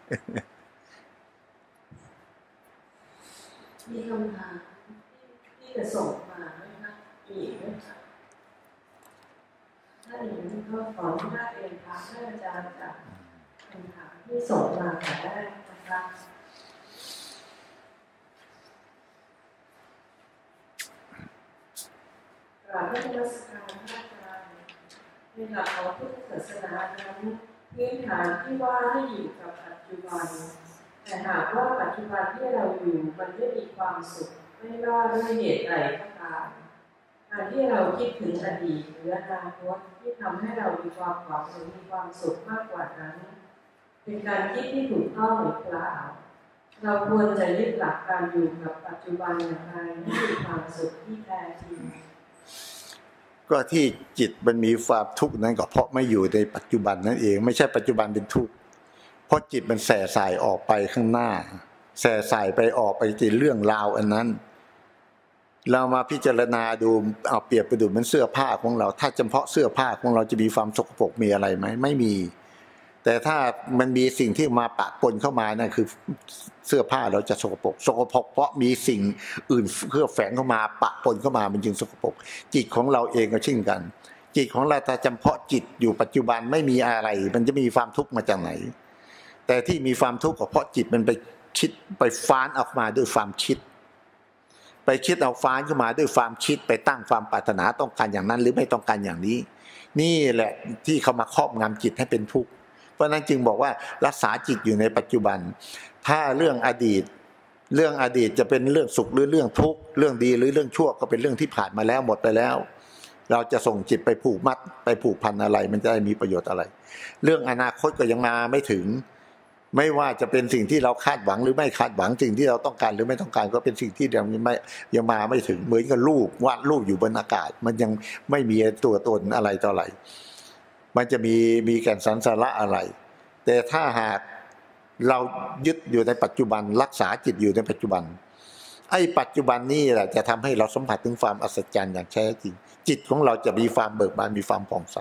[SPEAKER 2] มีคำถามที่จะส่งมาไหมคะอีกไหมคะถ้าอย่างนี้ก็ขออนุญาตเรียนถามท่านอาจารย์จากคำถามที่ส่งมาแต่แรกนะคะกราบนมัสการพระอาจารย์ในหลักของพุทธศาสนานั้นพื้นฐานที่ว่าให้อยู่กับปัจจุบันแต่หากว่าปัจจุบันที่เราอยู่มันไม่มีความสุขไม่ว่าด้วยเหตุใดก็ตามการที่เราคิดถึงอดีตหรืออนาคตที่ทำให้เรามีความหวังหรือมีความสุขมากกว่านั้นเป็นการคิดที่ถูกต้องหรือเปล่าเราควรจะยึดหลักการอยู่กับปัจจุบันอย่างไรให้มีความสุขที่แท้จริง
[SPEAKER 1] ก็ที่จิตมันมีความทุกข์นั้นก็เพราะไม่อยู่ในปัจจุบันนั่นเองไม่ใช่ปัจจุบันเป็นทุกข์เพราะจิตมันแส่สายออกไปข้างหน้าแส่สายไปออกไปที่เรื่องราวอันนั้นเรามาพิจารณาดูเอาเปรียบไปดูมันเสื้อผ้าของเราถ้าเฉพาะเสื้อผ้าของเราจะมีความสกปรกมีอะไรไหมไม่มีแต่ถ้ามันมีสิ่งที่มาปะปนเข้ามานั่นคือเสื้อผ้าเราจะสกปรกเพราะมีสิ่งอื่นเคลือบแฝงเข้ามาปะปนเข้ามามันจึงสกปรกจิตของเราเองก็เช่นกันจิตของเราถ้าเฉพาะจิตอยู่ปัจจุบันไม่มีอะไรมันจะมีความทุกข์มาจากไหนแต่ที่มีความทุกข์ก็เพราะจิตมันไปคิดไปฟ้านออกมาด้วยความคิดไปคิดเอาฟ้านขึ้นมาด้วยความคิดไปตั้งความปรารถนาต้องการอย่างนั้นหรือไม่ต้องการอย่างนี้นี่แหละที่เขามาครอบงำจิตให้เป็นทุกข์เพราะนั้นจึงบอกว่ารักษาจิตอยู่ในปัจจุบันถ้าเรื่องอดีตจะเป็นเรื่องสุขหรือเรื่องทุกข์เรื่องดีหรือเรื่องชั่วก็เป็นเรื่องที่ผ่านมาแล้วหมดไปแล้วเราจะส่งจิตไปผูกมัดไปผูกพันอะไรมันจะได้มีประโยชน์อะไรเรื่องอนาคตก็ยังมาไม่ถึงไม่ว่าจะเป็นสิ่งที่เราคาดหวังหรือไม่คาดหวังสิ่งที่เราต้องการหรือไม่ต้องการก็เป็นสิ่งที่ยังมาไม่ถึงเหมือนกับลูกวาดรูปอยู่บนอากาศมันยังไม่มีตัวตนอะไรต่ออะไรมันจะมีแก่นสารสาระอะไรแต่ถ้าหากเรายึดอยู่ในปัจจุบันรักษาจิตอยู่ในปัจจุบันไอ้ปัจจุบันนี่แหละจะทำให้เราสัมผัสถึงความอัศจรรย์อย่างแท้จริงจิตของเราจะมีความเบิกบานมีความผ่องใส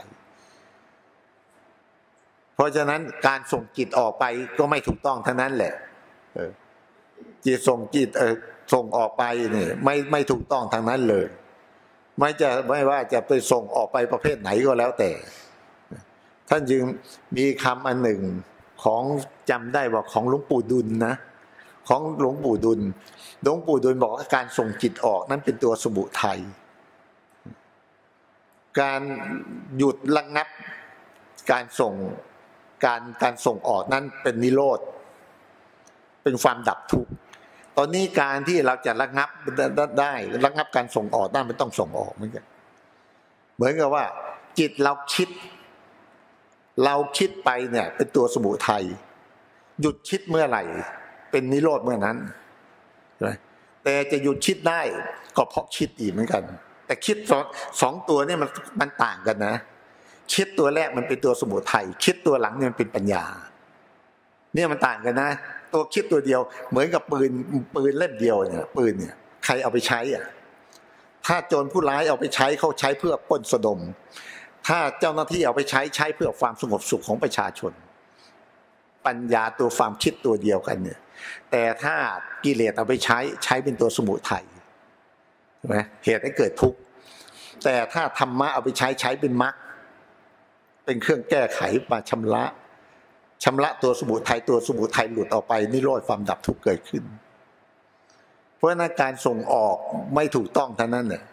[SPEAKER 1] เพราะฉะนั้นการส่งจิตออกไปก็ไม่ถูกต้องทั้งนั้นแหละจิตส่งออกไปนี่ไม่ถูกต้องทั้งนั้นเลยไม่ว่าจะไปส่งออกไปประเภทไหนก็แล้วแต่ท่านจึงมีคำอันหนึ่งของจำได้ว่าของหลวงปู่ดุลนะของหลวงปู่ดุลบอกว่าการส่งจิตออกนั้นเป็นตัวสมุทัยการหยุดระงับการส่งออกนั้นเป็นนิโรธเป็นความดับทุกข์ตอนนี้การที่เราจะระงับได้ระงับการส่งออกได้มันต้องส่งออกเหมือนกันเหมือนกับว่าจิตเราคิดไปเนี่ยเป็นตัวสมุทัยหยุดคิดเมื่อไหร่เป็นนิโรธเมื่อนั้นแต่จะหยุดคิดได้ก็เพราะคิดอีกเหมือนกันแต่คิดสองตัวนี่มันต่างกันนะคิดตัวแรกมันเป็นตัวสมุทัยคิดตัวหลังเนี่ยมันเป็นปัญญาเนี่ยมันต่างกันนะตัวคิดตัวเดียวเหมือนกับปืนเล่มเดียวเนี่ยปืนเนี่ยใครเอาไปใช้อ่ะถ้าโจรผู้ร้ายเอาไปใช้เขาใช้เพื่อปล้นสะดมถ้าเจ้าหน้าที่เอาไปใช้เพื่อความสงบสุขของประชาชนปัญญาตัวความคิดตัวเดียวกันเนี่ยแต่ถ้ากิเลสเอาไปใช้เป็นตัวสมุทัยใช่ไหมเหตุให้เกิดทุกข์แต่ถ้าธรรมะเอาไปใช้เป็นมรรคเป็นเครื่องแก้ไขมาชำระตัวสมุทัยหลุดออกไปนิโรธความดับทุกข์เกิดขึ้นเพราะฉะนั้นการส่งออกไม่ถูกต้องเท่านั้นเนี่ย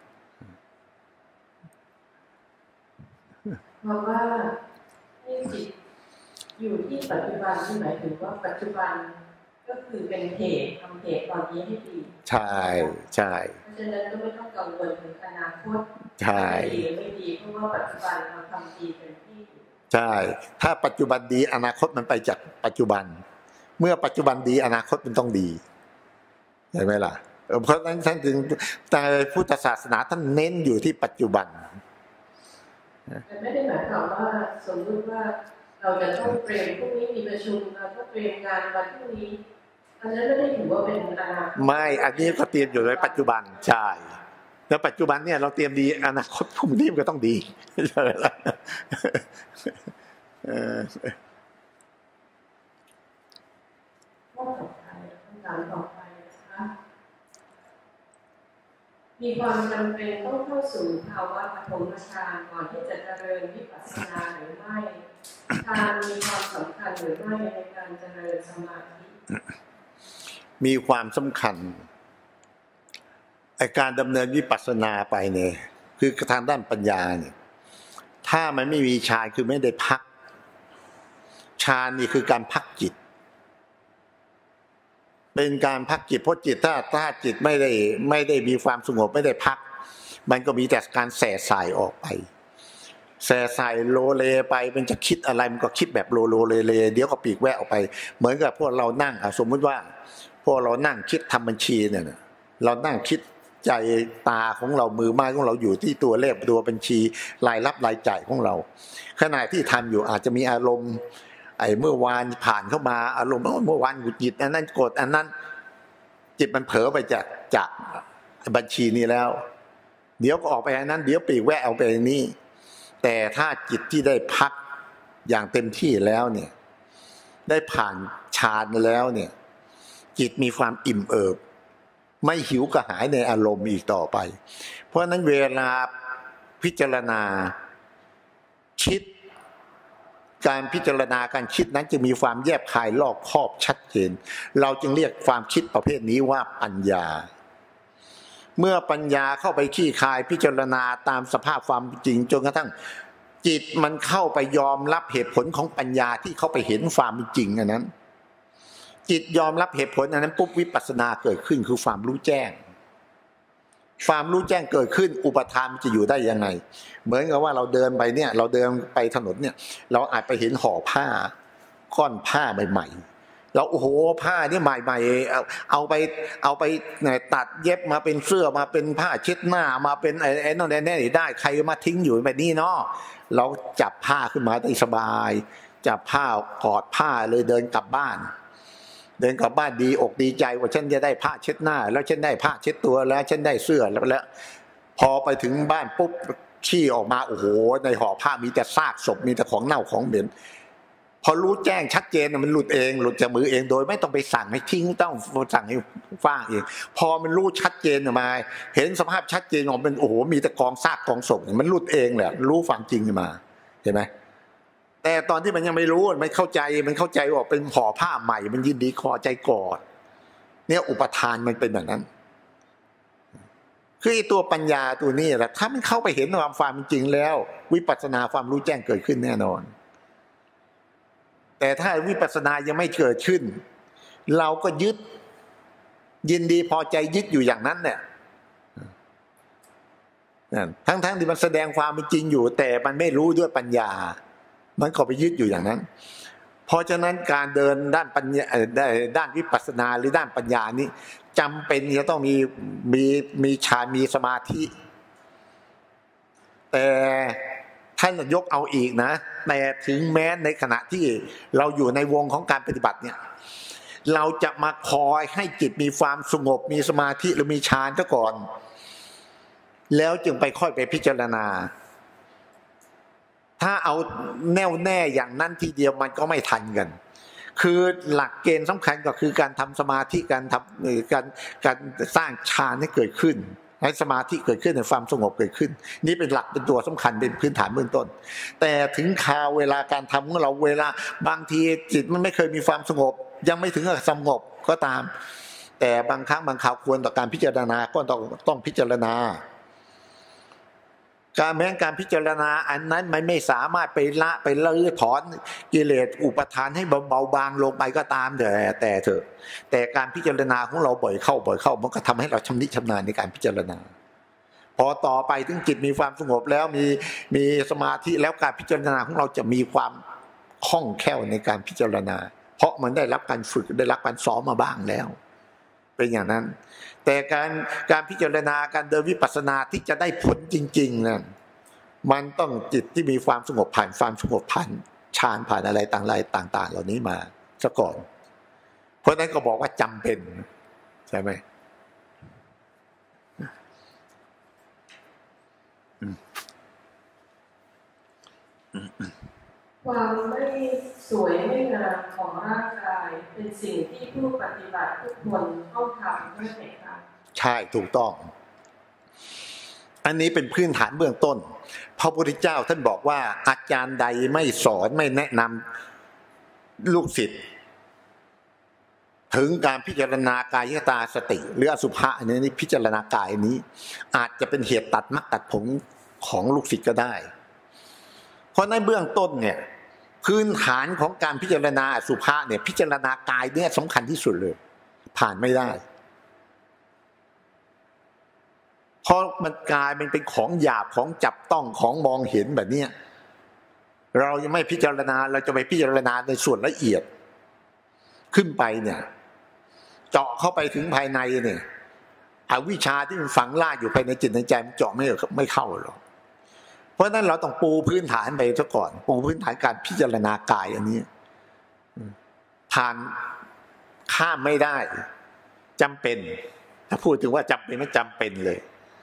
[SPEAKER 2] เพราะว่าให้จิตอยู่ที่ปัจจุบันที่หมายถึงว่าปัจจุบันก็คือเป็นเหตุทำเหตุตอนนี้ให้ดี
[SPEAKER 1] ใช่ใช่
[SPEAKER 2] เพราะฉะนั้นก็ไม่ต้องกังวลถึงอนาคต
[SPEAKER 1] ใช่
[SPEAKER 2] ดีหรือไม่ดีเพราะว่าปัจจุบันเราทำดีเป็นที่
[SPEAKER 1] ใช่ถ้าปัจจุบันดีอนาคตมันไปจากปัจจุบันเมื่อปัจจุบันดีอนาคตมันต้องดีเห็นไหมล่ะเพราะฉะนั้นท่านถึงในพุทธศาสนาท่านเน้นอยู่ที่ปัจจุบัน
[SPEAKER 2] แต่ไม่ได้หมายความว่าสมมติว่าเราจะต้องเตรียมพรุ่งนี้มีประชุมเราก็เตรียมงานวันพรุ่งนี้อันนั้นไม่ได้ถือว่าเป็นอนาคต
[SPEAKER 1] ไม่อันนี้ก็เตรียมอยู่ในปัจจุบันใช่แล้วปัจจุบันเนี่ยเราเตรียมดีอนาคตพรุ่งนี้มันก็ต้องดีใช่ไหมล่ะ
[SPEAKER 2] ข้อต่อไปคำถามต่อไปนะคะมีความจำเป็นต้องเข้าสู่ภาวะปฐมฌานก่อนที่จะเจริญวิปัสสนาหรือไม่ฌานมีความสำคัญหรือไม่ในการเจริญสมาธิ
[SPEAKER 1] มีความสำคัญการดำเนินวิปัสสนาไปเนี่ยคือทางด้านปัญญาเนี่ยถ้ามันไม่มีฌานคือไม่ได้พักฌานนี่คือการพักจิตเป็นการพักจิตเพราะจิตถ้าจิตไม่ได้มีความสงบไม่ได้พักมันก็มีแต่การแส่สายออกไปแส่สายโลเลไปมันจะคิดอะไรมันก็คิดแบบโลเลเดี๋ยวก็ปีกแวะออกไปเหมือนกับพวกเรานั่งสมมุติว่าพวกเรานั่งคิดทำบัญชีเนี่ยเรานั่งคิดใจตาของเรามือไม้ของเราอยู่ที่ตัวเลขตัวบัญชีรายรับรายจ่ายของเราขณะที่ทำอยู่อาจจะมีอารมณ์เมื่อวานผ่านเข้ามาอารมณ์เมื่อวานหงุดหงิดอันนั้นโกรธอันนั้นจิตมันเผลอไปจากบัญชีนี้แล้วเดี๋ยวก็ออกไปอันนั้นเดี๋ยวปีกแวะเอาไปนี้แต่ถ้าจิตที่ได้พักอย่างเต็มที่แล้วเนี่ยได้ผ่านฌานแล้วเนี่ยจิตมีความอิ่มเอิบไม่หิวกระหายในอารมณ์อีกต่อไปเพราะฉะนั้นเวลาพิจารณาคิดการพิจารณาการคิดนั้นจะมีความแยบคายรอบคอบชัดเจนเราจึงเรียกความคิดประเภทนี้ว่าปัญญาเมื่อปัญญาเข้าไปขี้คายพิจารณาตามสภาพความจริงจนกระทั่งจิตมันเข้าไปยอมรับเหตุผลของปัญญาที่เข้าไปเห็นความจริงอันนั้นจิตยอมรับเหตุผลอันนั้นปุ๊บวิปัสสนาเกิดขึ้นคือความรู้แจ้งความรู้แจ้งเกิดขึ้นอุปทานมันจะอยู่ได้ยังไงเหมือนกับว่าเราเดินไปเนี่ยเราเดินไปถนนเนี่ยเราอาจไปเห็นห่อผ้าก้อนผ้าใหม่ๆเราโอ้โหผ้านี่ใหม่ๆเอาไปตัดเย็บมาเป็นเสื้อมาเป็นผ้าเช็ดหน้ามาเป็นไอ้นั่นแน่ได้ใครมาทิ้งอยู่แบบนี้เนาะเราจับผ้าขึ้นมาได้สบายจับผ้ากอดผ้าเลยเดินกลับบ้านดีอกดีใจว่าฉันจะได้ผ้าเช็ดหน้าแล้วฉันได้ผ้าเช็ดตัวแล้วฉันได้เสื้อแล้วพอไปถึงบ้านปุ๊บขี้ออกมาโอ้โหในห่อผ้ามีแต่ซากศพมีแต่ของเน่าของเหม็นพอรู้แจ้งชัดเจนมันหลุดจากมือเองโดยไม่ต้องไปสั่งให้ทิ้งต้องสั่งให้ฟ้างเองพอมันรู้ชัดเจนออกมาเห็นสภาพชัดเจนออกเป็นโอ้โหมีแต่กองซากกองศพมันหลุดเองแหละรู้ความจริงมาเห็นไหมแต่ตอนที่มันยังไม่รู้มันเข้าใจว่าเป็นห่อผ้าใหม่มันยินดีคอใจกอดเนี่ยอุปทานมันเป็นแบบนั้นคือตัวปัญญาตัวนี้แหละถ้ามันเข้าไปเห็นความจริงแล้ววิปัสสนาความรู้แจ้งเกิดขึ้นแน่นอนแต่ถ้าวิปัสสนายังไม่เกิดขึ้นเราก็ยึดยินดีพอใจยึดอยู่อย่างนั้นเนี่ยทั้งที่มันแสดงความเป็นจริงอยู่แต่มันไม่รู้ด้วยปัญญามันก็ไปยึดอยู่อย่างนั้นเพราะฉะนั้นการเดินด้านปัญญาด้านวิปัสสนาหรือด้านปัญญานี้จำเป็นจะต้องมีฌานมีสมาธิแต่ท่านยกเอาอีกนะแต่ถึงแม้ในขณะที่เราอยู่ในวงของการปฏิบัติเนี่ยเราจะมาคอยให้จิตมีความสงบมีสมาธิหรือมีฌานซะก่อนแล้วจึงไปค่อยไปพิจารณาถ้าเอาแน่วแน่อย่างนั้นทีเดียวมันก็ไม่ทันกันคือหลักเกณฑ์สำคัญก็คือการทำสมาธิการสร้างฌานให้เกิดขึ้นให้สมาธิเกิดขึ้นในความสงบเกิดขึ้นนี่เป็นหลักเป็นตัวสำคัญเป็นพื้นฐานเบื้องต้นแต่ถึงคราวเวลาการทำของเราเวลาบางทีจิตมันไม่เคยมีความสงบยังไม่ถึงกับสงบก็ตามแต่บางครั้งบางคราวควรต่อการพิจารณาก็ต้องพิจารณาการแม้การพิจารณาอันนั้นมันไม่สามารถไปละไปลื้อถอนกิเลสอุปทานให้เบาบางลงไปก็ตามแต่เถอะแต่การพิจารณาของเราบ่อยเข้ามันก็ทำให้เราชำนิชำนาญในการพิจารณาพอต่อไปถึงจิตมีความสงบแล้วมีสมาธิแล้วการพิจารณาของเราจะมีความคล่องแคล่วในการพิจารณาเพราะมันได้รับการฝึกได้รับการซ้อมมาบ้างแล้วเป็นอย่างนั้นแต่การพิจารณาการเดินวิปัสสนาที่จะได้ผลจริงๆนั่นมันต้องจิตที่มีความสงบผ่านความสงบผ่านฌานผ่านอะไรต่างๆเหล่านี้มาซะก่อนเพราะนั้นก็บอกว่าจำเป็นใช่ไหม
[SPEAKER 2] ความไม่สวยไม่งามของร่างกายเป็นสิ่งที่ผู้ปฏิบัติทุกคนต้องทำด้วยไหมคะ
[SPEAKER 1] ใช่ถูกต้องอันนี้เป็นพื้นฐานเบื้องต้นพระพุทธเจ้าท่านบอกว่าอาจารย์ใดไม่สอนไม่แนะนำลูกศิษย์ถึงการพิจารณากายตาสติหรืออสุภะอันนี้พิจารณากายนี้อาจจะเป็นเหตุตัดมรรคตัดผลของลูกศิษย์ก็ได้เพราะในเบื้องต้นเนี่ยพื้นฐานของการพิจารณาอสุภะเนี่ยพิจารณากายเนี่ยสำคัญที่สุดเลยผ่านไม่ได้เพราะมันกายมันเป็นของหยาบของจับต้องของมองเห็นแบบนี้เรายังไม่พิจารณาเราจะไปพิจารณาในส่วนละเอียดขึ้นไปเนี่ยเจาะเข้าไปถึงภายในเนี่ยอวิชชาที่มันฝังล่าอยู่ภายในจิตในใจมันเจาะไม่เข้าหรอกเพราะนั้นเราต้องปูพื้นฐานไปซะก่อนปูพื้นฐานการพิจารณากายอันนี้ผ่านข้ามไม่ได้จำเป็นถ้าพูดถึงว่าจำเป็นไม่จำเป็นเลย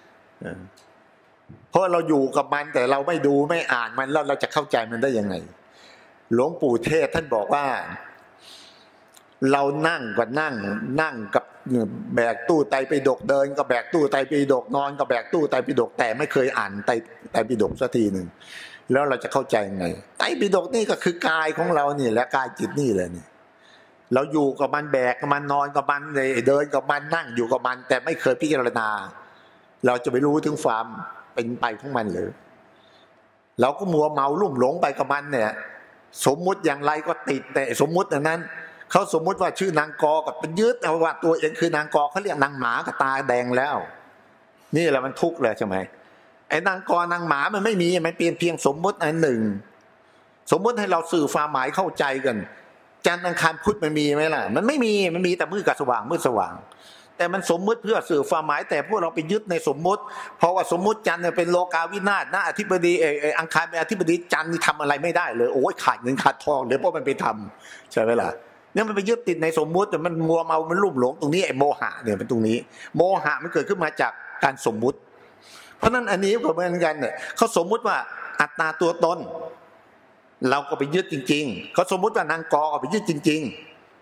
[SPEAKER 1] เพราะเราอยู่กับมันแต่เราไม่ดูไม่อ่านมันแล้วเราจะเข้าใจมันได้ยังไงหลวงปู่เทศท่านบอกว่าเรานั่งก็นั่งกับแบกตู้ไตรปิฎกเดินก็แบกตู้ไตรปิฎกนอนก็แบกตู้ไตรปิฎกแต่ไม่เคยอ่านไตรปิฎกสักทีหนึ่งแล้วเราจะเข้าใจยังไงไตรปิฎกนี่ก็คือกายของเรานี่และกายจิตนี่แหละนี่เราอยู่กับมันแบกกับมันนอนกับมันเดินกับมันนั่งอยู่กับมันแต่ไม่เคยพิจารณาเราจะไปรู้ถึงความเป็นไปของมันหรือเราก็มัวเมาลุ่มหลงไปกับมันเนี่ยสมมุติอย่างไรก็ติดแต่สมมุตินั้นเขาสมมุติว่าชื่อนางกอกับเป็นยึดเอาว่าตัวเองคือนางกอเขาเรียกนางหมากับตาแดงแล้วนี่แหละมันทุกข์เลยใช่ไหมไอ้นางกอนางหมามันไม่มีมันเพียงสมมุติอันหนึ่งสมมุติให้เราสื่อความหมายเข้าใจกันจันทร์อังคารพุธมันมีไหมล่ะมันไม่มีมันมีแต่มืดกับสว่างมืดสว่างแต่มันสมมุติเพื่อสื่อความหมายแต่พวกเราไปยึดในสมมุติเพราะว่าสมมุติจันทร์เนี่ยเป็นโลกาวินาศนะอธิบดีอังคารเป็นอธิบดีจันทร์นี่ทำอะไรไม่ได้เลยโอ้ยขาดเงินขาดทองเดี๋ยวเพราะมันไปทำใช่ไหมล่ะเนี่ยมันไปยึดติดในสมมุติแต่มันมัวเมามันลุ่มหลงตรงนี้ไอ้โมหะเนี่ยเป็นตรงนี้โมหะมันเกิดขึ้นมาจากการสมมุติเพราะนั้นอันนี้ก็เหมือนกันเนี่ยเขาสมมุติว่าอัตตาตัวตนเราก็ไปยึดจริงๆเขาสมมุติว่านางกอก็ไปยึดจริง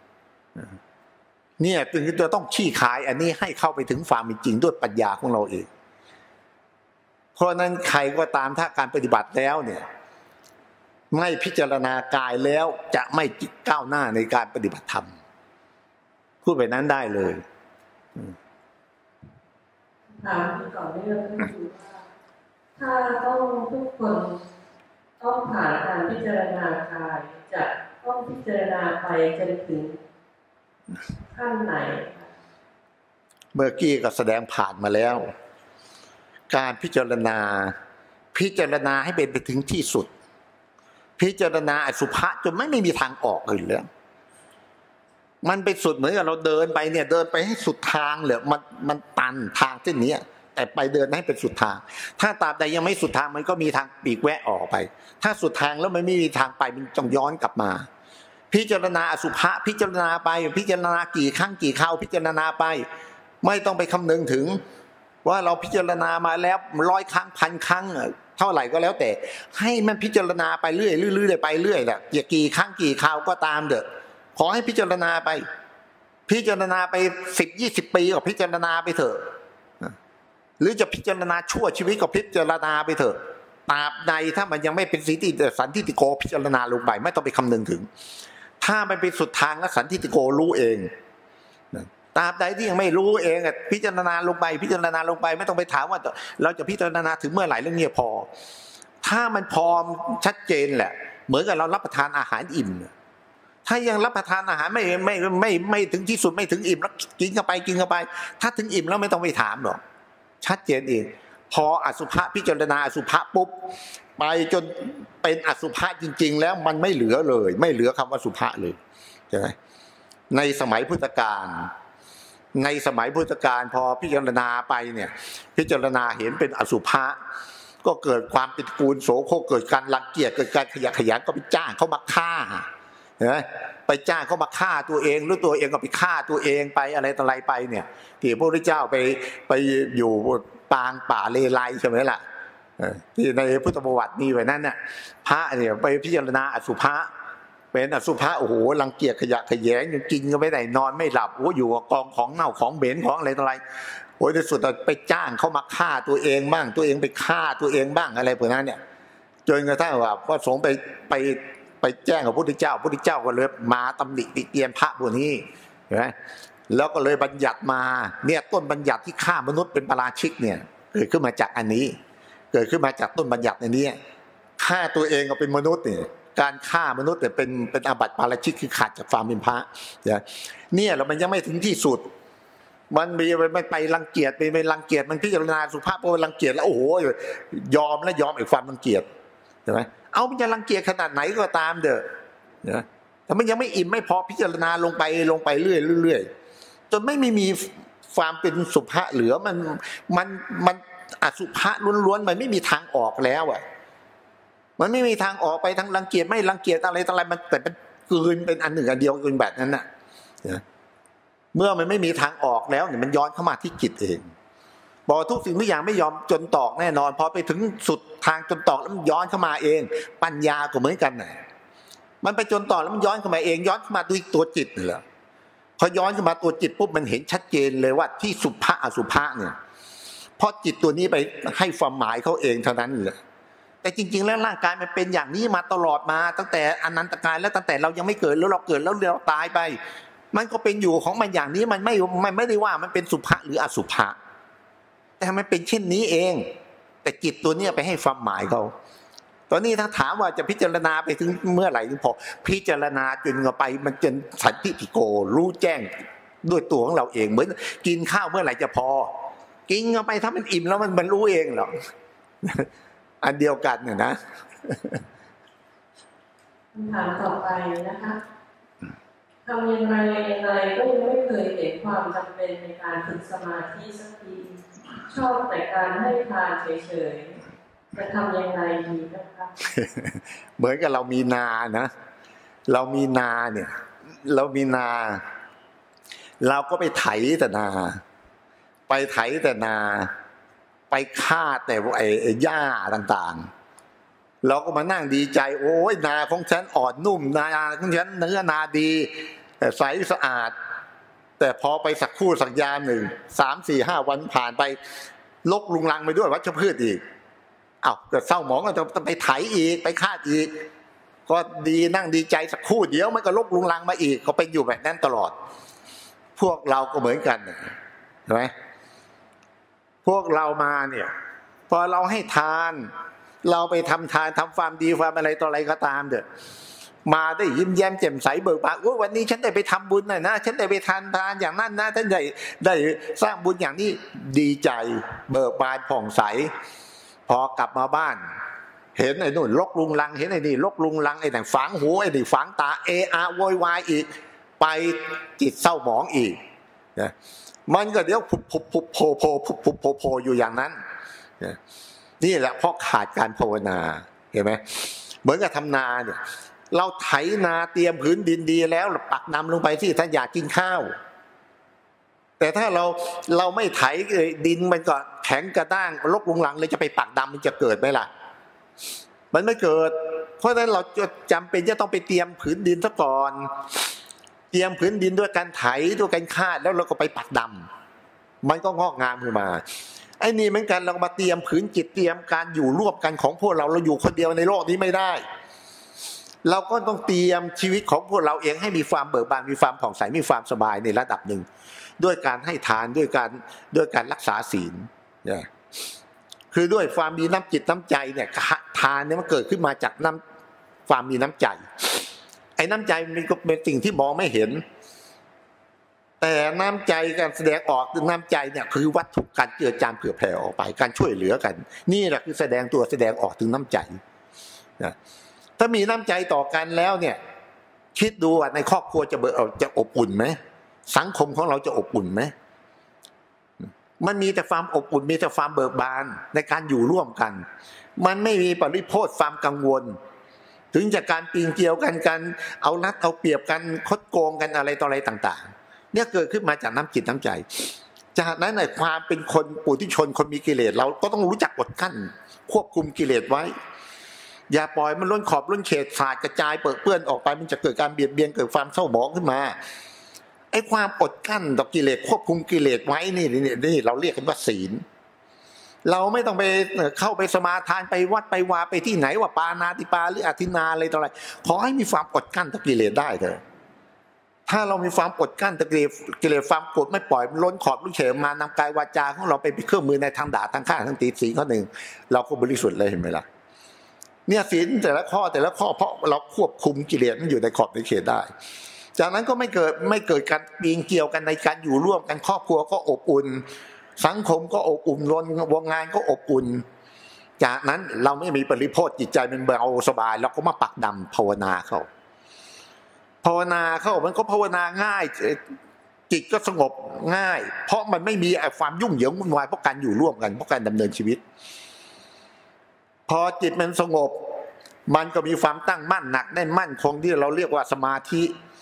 [SPEAKER 1] ๆเนี่ยจึงจะต้องชี้ขายอันนี้ให้เข้าไปถึงความเป็นจริงด้วยปัญญาของเราเองเพราะนั้นใครก็ตามถ้าการปฏิบัติแล้วเนี่ยไม่พิจารณากายแล้วจะไม่ก้าวหน้าในการปฏิบัติธรรมพูดไปนั้นได้เลย
[SPEAKER 2] ถามก่อนเรื่องก็คือว่าถ้าต้องทุกคนต้องผ่านการพิจารณากายจะต้องพิจารณาไปจนถึงขั้นไหน
[SPEAKER 1] เมื่อกี้ก็แสดงผ่านมาแล้วการพิจารณาให้เป็นไปถึงที่สุดพิจารณาอสุภะจนไม่มีทางออกเลยแล้วมันไปสุดเหมือนกับเราเดินไปเนี่ยเดินไปให้สุดทางเลยมันตันทางเส้นนี้แต่ไปเดินให้เป็นสุดทางถ้าตราบใดยังไม่สุดทางมันก็มีทางปีกแวะออกไปถ้าสุดทางแล้วมันไม่มีทางไปมันต้องย้อนกลับมาพิจารณาอสุภะพิจารณาไปพิจารณากี่ครั้งกี่คราวพิจารณาไปไม่ต้องไปคำนึงถึงว่าเราพิจารณามาแล้ว100 ครั้ง1,000 ครั้งเท่าไหร่ก็แล้วแต่ให้มันพิจารณาไปเรื่อยๆไปเรื่อยแหละกี่ครั้งกี่คราวก็ตามเถอะขอให้พิจารณาไป10-20 ปีก็พิจารณาไปเถอะหรือจะพิจารณาชั่วชีวิตก็พิจารณาไปเถอะตราบใดถ้ามันยังไม่เป็นสันทิฏฐิโกพิจารณาลงไปไม่ต้องไปคำนึงถึงถ้ามันเป็นสุดทางแล้วสันทิฏฐิโกรู้เองตราบใดที่ยังไม่รู้เองพิจารณาลงไปพิจารณาลงไปไม่ต้องไปถามว่าเราจะพิจารณาถึงเมื่อไหร่เรื่องนี้พอถ้ามันพอชัดเจนแหละเหมือนกับเรารับประทานอาหารอิ่มถ้ายังรับประทานอาหารไม่ถึงที่สุดไม่ถึงอิ่มแล้วกินเข้าไปถ้าถึงอิ่มแล้วไม่ต้องไปถามหรอกชัดเจนเองพออสุภะพิจารณาอสุภะปุ๊บไปจนเป็นอสุภะจริงๆแล้วมันไม่เหลือเลยไม่เหลือคำว่าสุภะเลยใช่ไหมในสมัยพุทธกาลพอพิจารณาไปเนี่ยพิจารณาเห็นเป็นอสุภะก็เกิดความเป็นกูลโสโครกเกิดการรังเกียจเกิดการขยะแขยงก็ไปจ้างเขามาฆ่าเห็นไหมไปจ้างเขามาฆ่าตัวเองหรือตัวเองก็ไปฆ่าตัวเองไปอะไรต่ออะไรไปเนี่ยที่พระพุทธเจ้าไปอยู่ปางป่าเลไลใช่ไหมล่ะที่ในพุทธประวัติมีไว้นั่นน่ะพระเนี่ยไปพิจารณาอสุภะเป็นอสุภะโอ้โหรังเกียจขยะแขยงยังกินก็ไม่ได้นอนไม่หลับโอ้อยู่กับกองของเน่าของเหม็นของอะไรต่ออะไรโอ้ยในสุดไปจ้างเขามาฆ่าตัวเองบ้างตัวเองไปฆ่าตัวเองบ้างอะไรพวกนั้นเนี่ยจนกระทั่งว่าพระสงฆ์ไปแจ้งกับพระพุทธเจ้าก็เลยมาตำหนิติเตียนพระพวกนี้เห็นไหมแล้วก็เลยบัญญัติมาเนี่ยต้นบัญญัติที่ฆ่ามนุษย์เป็นปาราชิกเนี่ยเกิดขึ้นมาจากอันนี้เกิดขึ้นมาจากต้นบัญญัติในนี้ฆ่าตัวเองก็เป็นมนุษย์เนี่ยการฆ่ามนุษย์แต่เป็นอาบัติปาราชิกคือขาดจากความเป็นพระเนี่ยแล้วมันยังไม่ถึงที่สุดมันไปรังเกียจไปรังเกียจมันพิจารณาสุภาพพอรังเกียจแล้วโอ้โหยอมอีกความรังเกียจใช่ไหมเอามันจะรังเกียจขนาดไหนก็ตามเด้อนะแต่มันยังไม่อิ่มไม่พอพิจารณาลงไปเรื่อยจนไม่มีความเป็นสุภาพเหลือมันอสุภะล้วนๆมันไม่มีทางออกแล้วอ่ะมันไม่มีทางออกไปทั้งรังเกียจไม่รังเกียจอะไรมันแต่เป็นคืนเป็นอันหนึ่งอันเดียวกันแบบนั้นน่ะเมื่อมันไม่มีทางออกแล้วเนี่ยมันย้อนเข้ามาที่จิตเองบอกทุกสิ่งทุกอย่างไม่ยอมจนตอกแน่นอนพอไปถึงสุดทางจนตอกแล้วมันย้อนเข้ามาเองปัญญาก็เหมือนกันน่ะมันไปจนตอกแล้วมันย้อนเข้ามาเองย้อนเข้ามาด้วยตัวจิตนี่แหละพอย้อนเข้ามาตัวจิตปุ๊บมันเห็นชัดเจนเลยว่าที่สุภะอสุภะเนี่ยเพราะจิตตัวนี้ไปให้ความหมายเขาเองเท่านั้นแหละแต่จริงๆแล้วร่างกายมันเป็นอย่างนี้มาตลอดมาตั้งแต่อนันตกาลแล้วตั้งแต่เรายังไม่เกิดแล้วเราเกิดแล้วเราตายไปมันก็เป็นอยู่ของมันอย่างนี้มันไม่ได้ว่ามันเป็นสุภะหรืออสุภะแต่มันเป็นเช่นนี้เองแต่จิตตัวนี้ไปให้ความหมายเขาตอนนี้ถ้าถามว่าจะพิจารณาไปถึงเมื่อไหร่ถึงพอพิจารณาจนเข้าไปมันจนสันติปิโกรู้แจ้งด้วยตัวของเราเองเหมือนกินข้าวเมื่อไหร่จะพอกินเข้าไปถ้ามันอิ่มแล้วมันรู้เองหรอกอันเดียวกันเนี่ยนะ
[SPEAKER 2] คำถามต่อไปนะคะทำอย่างไรก็ยังไม่เคยเห็นความจำเป็นในการฝึกสมาธิสักทีชอบแต่การให้ทานเฉยๆจะทำอย่างไรดีนะคะ
[SPEAKER 1] เหมือนกับเรามีนานะเรามีนาเนี่ยเรามีนาเราก็ไปไถแต่นาไปไถแต่นาไปฆ่าแต่ไอ้หญ้าต่างๆเราก็มานั่งดีใจโอ้ยนาของฉันอ่อนนุ่มนาของฉันเนื้อนาดีใสสะอาดแต่พอไปสักคู่สักยามหนึ่ง3 4 5 วันผ่านไปลกลุงลังไปด้วยวัชพืชอีกอ้าวเกิดเศร้าหมองก็ต้องไปไถอีกไปฆ่าอีกก็ดีนั่งดีใจสักคู่เดียวมันก็ลกลุงลังมาอีกก็เป็นอยู่แบบนั้นตลอดพวกเราก็เหมือนกันเห็นไหมพวกเรามาเนี่ยพอเราให้ทานเราไปทำทานทำความดีความอะไรต่ออะไรก็ตามเถอะมาได้ยิ้มแย้มแจ่มใสเบิกบานวันนี้ฉันได้ไปทำบุญนะฉันได้ไปทานอย่างนั้นนะฉันได้สร้างบุญอย่างนี้ดีใจเบิกบานผ่องใสพอกลับมาบ้านเห็นไอ้นู่นลกลุงลังเห็นไอ้นี่ลกลุงลังไอ้นั่นฝังหูไอ้นี่ฝังตาโวยวายอีกไปจิตเศร้าหมองอีกนะมันก็เดี๋ยวผุบโผอยู่อย่างนั้นนี่แหละเพราะขาดการภาวนาเห็นไหมเหมือนกับทำนาเนี่ยเราไถนาเตรียมผืนดินดีแล้วปักดำลงไปที่ถ้าอยากกินข้าวแต่ถ้าเราไม่ไถดินมันก็แข็งกระด้างรกลุงลังเลยจะไปปักดำมันจะเกิดไหมล่ะมันไม่เกิดเพราะฉะนั้นเราจะจำเป็นจะต้องไปเตรียมผืนดินซะก่อนเตรียมผืนดินด้วยการไถด้วยการคาดแล้วเราก็ไปปักดำมันก็งอกงามขึ้นมาไอ้นี่เหมือนกันเรามาเตรียมผืนจิตเตรียมการอยู่ร่วมกันของพวกเราอยู่คนเดียวในโลกนี้ไม่ได้เราก็ต้องเตรียมชีวิตของพวกเราเองให้มีความเบิกบานมีความผ่องใสมีความสบายในระดับหนึ่งด้วยการให้ทานด้วยการรักษาศีลเนี่ยคือด้วยความมีน้ำจิตน้ำใจเนี่ยทานเนี่ยมันเกิดขึ้นมาจากความมีน้ำใจไอ้น้ำใจมันก็เป็นสิ่งที่มองไม่เห็นแต่น้ำใจการแสดงออกน้ำใจเนี่ยคือวัตถุการเจือจานเผื่อแผ่ออกไปการช่วยเหลือกันนี่แหละคือแสดงออกถึงน้ำใจนะถ้ามีน้ำใจต่อกันแล้วเนี่ยคิดดูว่าในครอบครัวจะอบอุ่นไหมสังคมของเราจะอบอุ่นไหมมันมีแต่ความอบอุ่นมีแต่ความเบิกบานในการอยู่ร่วมกันมันไม่มีปริโภทความกังวลถึงจากการปีนเกลียวกันเอารัดเอาเปรียบกันคดโกงกันอะไรต่ออะไรต่างๆเนี่ยเกิดขึ้นมาจากน้ำจิตน้ำใจจากนั้นในความเป็นคนปุถุชนคนมีกิเลสเราก็ต้องรู้จักอดกั้นควบคุมกิเลสไว้อย่าปล่อยมันล้นขอบล้นเขตขาดกระจายเปื้อนออกไปมันจะเกิดการเบียดเบียนเกิดความเศร้าหมองขึ้นมาไอ้ความอดกั้นต่อกิเลสควบคุมกิเลสไว้นี่เราเรียกกันว่าศีลเราไม่ต้องไปเข้าไปสมาทานไปวัดไปวาไปที่ไหนว่าปานาติปาหรืออธินาอะไรต่ออะไรขอให้มีความอดกั้นต่อกิเลสได้เถอะถ้าเรามีความอดกั้นต่อกิเลสความโกรธไม่ปล่อยมันล้นขอบล้นเขตมานำกายวาจาของเราไปเป็นเครื่องมือในทางด่าทางฆ่าทางตีศีลข้อหนึ่งเราก็บริสุทธิ์เลยเห็นไหมล่ะเนี่ยศีลแต่ละข้อเพราะเราควบคุมกิเลสมันอยู่ในขอบในเขตได้จากนั้นก็ไม่เกิดการปีนเกี่ยวกันในการอยู่ร่วมกันครอบครัวก็อบอุ่นสังคมก็อบอุ่นวงงานก็อบอุ่นจากนั้นเราไม่มีปริโภทจิตใจมันเบาสบายเราก็มาปักดำภาวนาเขามันก็ภาวนาง่ายจิตก็สงบง่ายเพราะมันไม่มีความยุ่งเหยิงวุ่นวายเพราะการอยู่ร่วมกันเพราะการดำเนินชีวิตพอจิตมันสงบมันก็มีความตั้งมั่นหนักแน่นมั่นคงที่เราเรียกว่าสมาธิ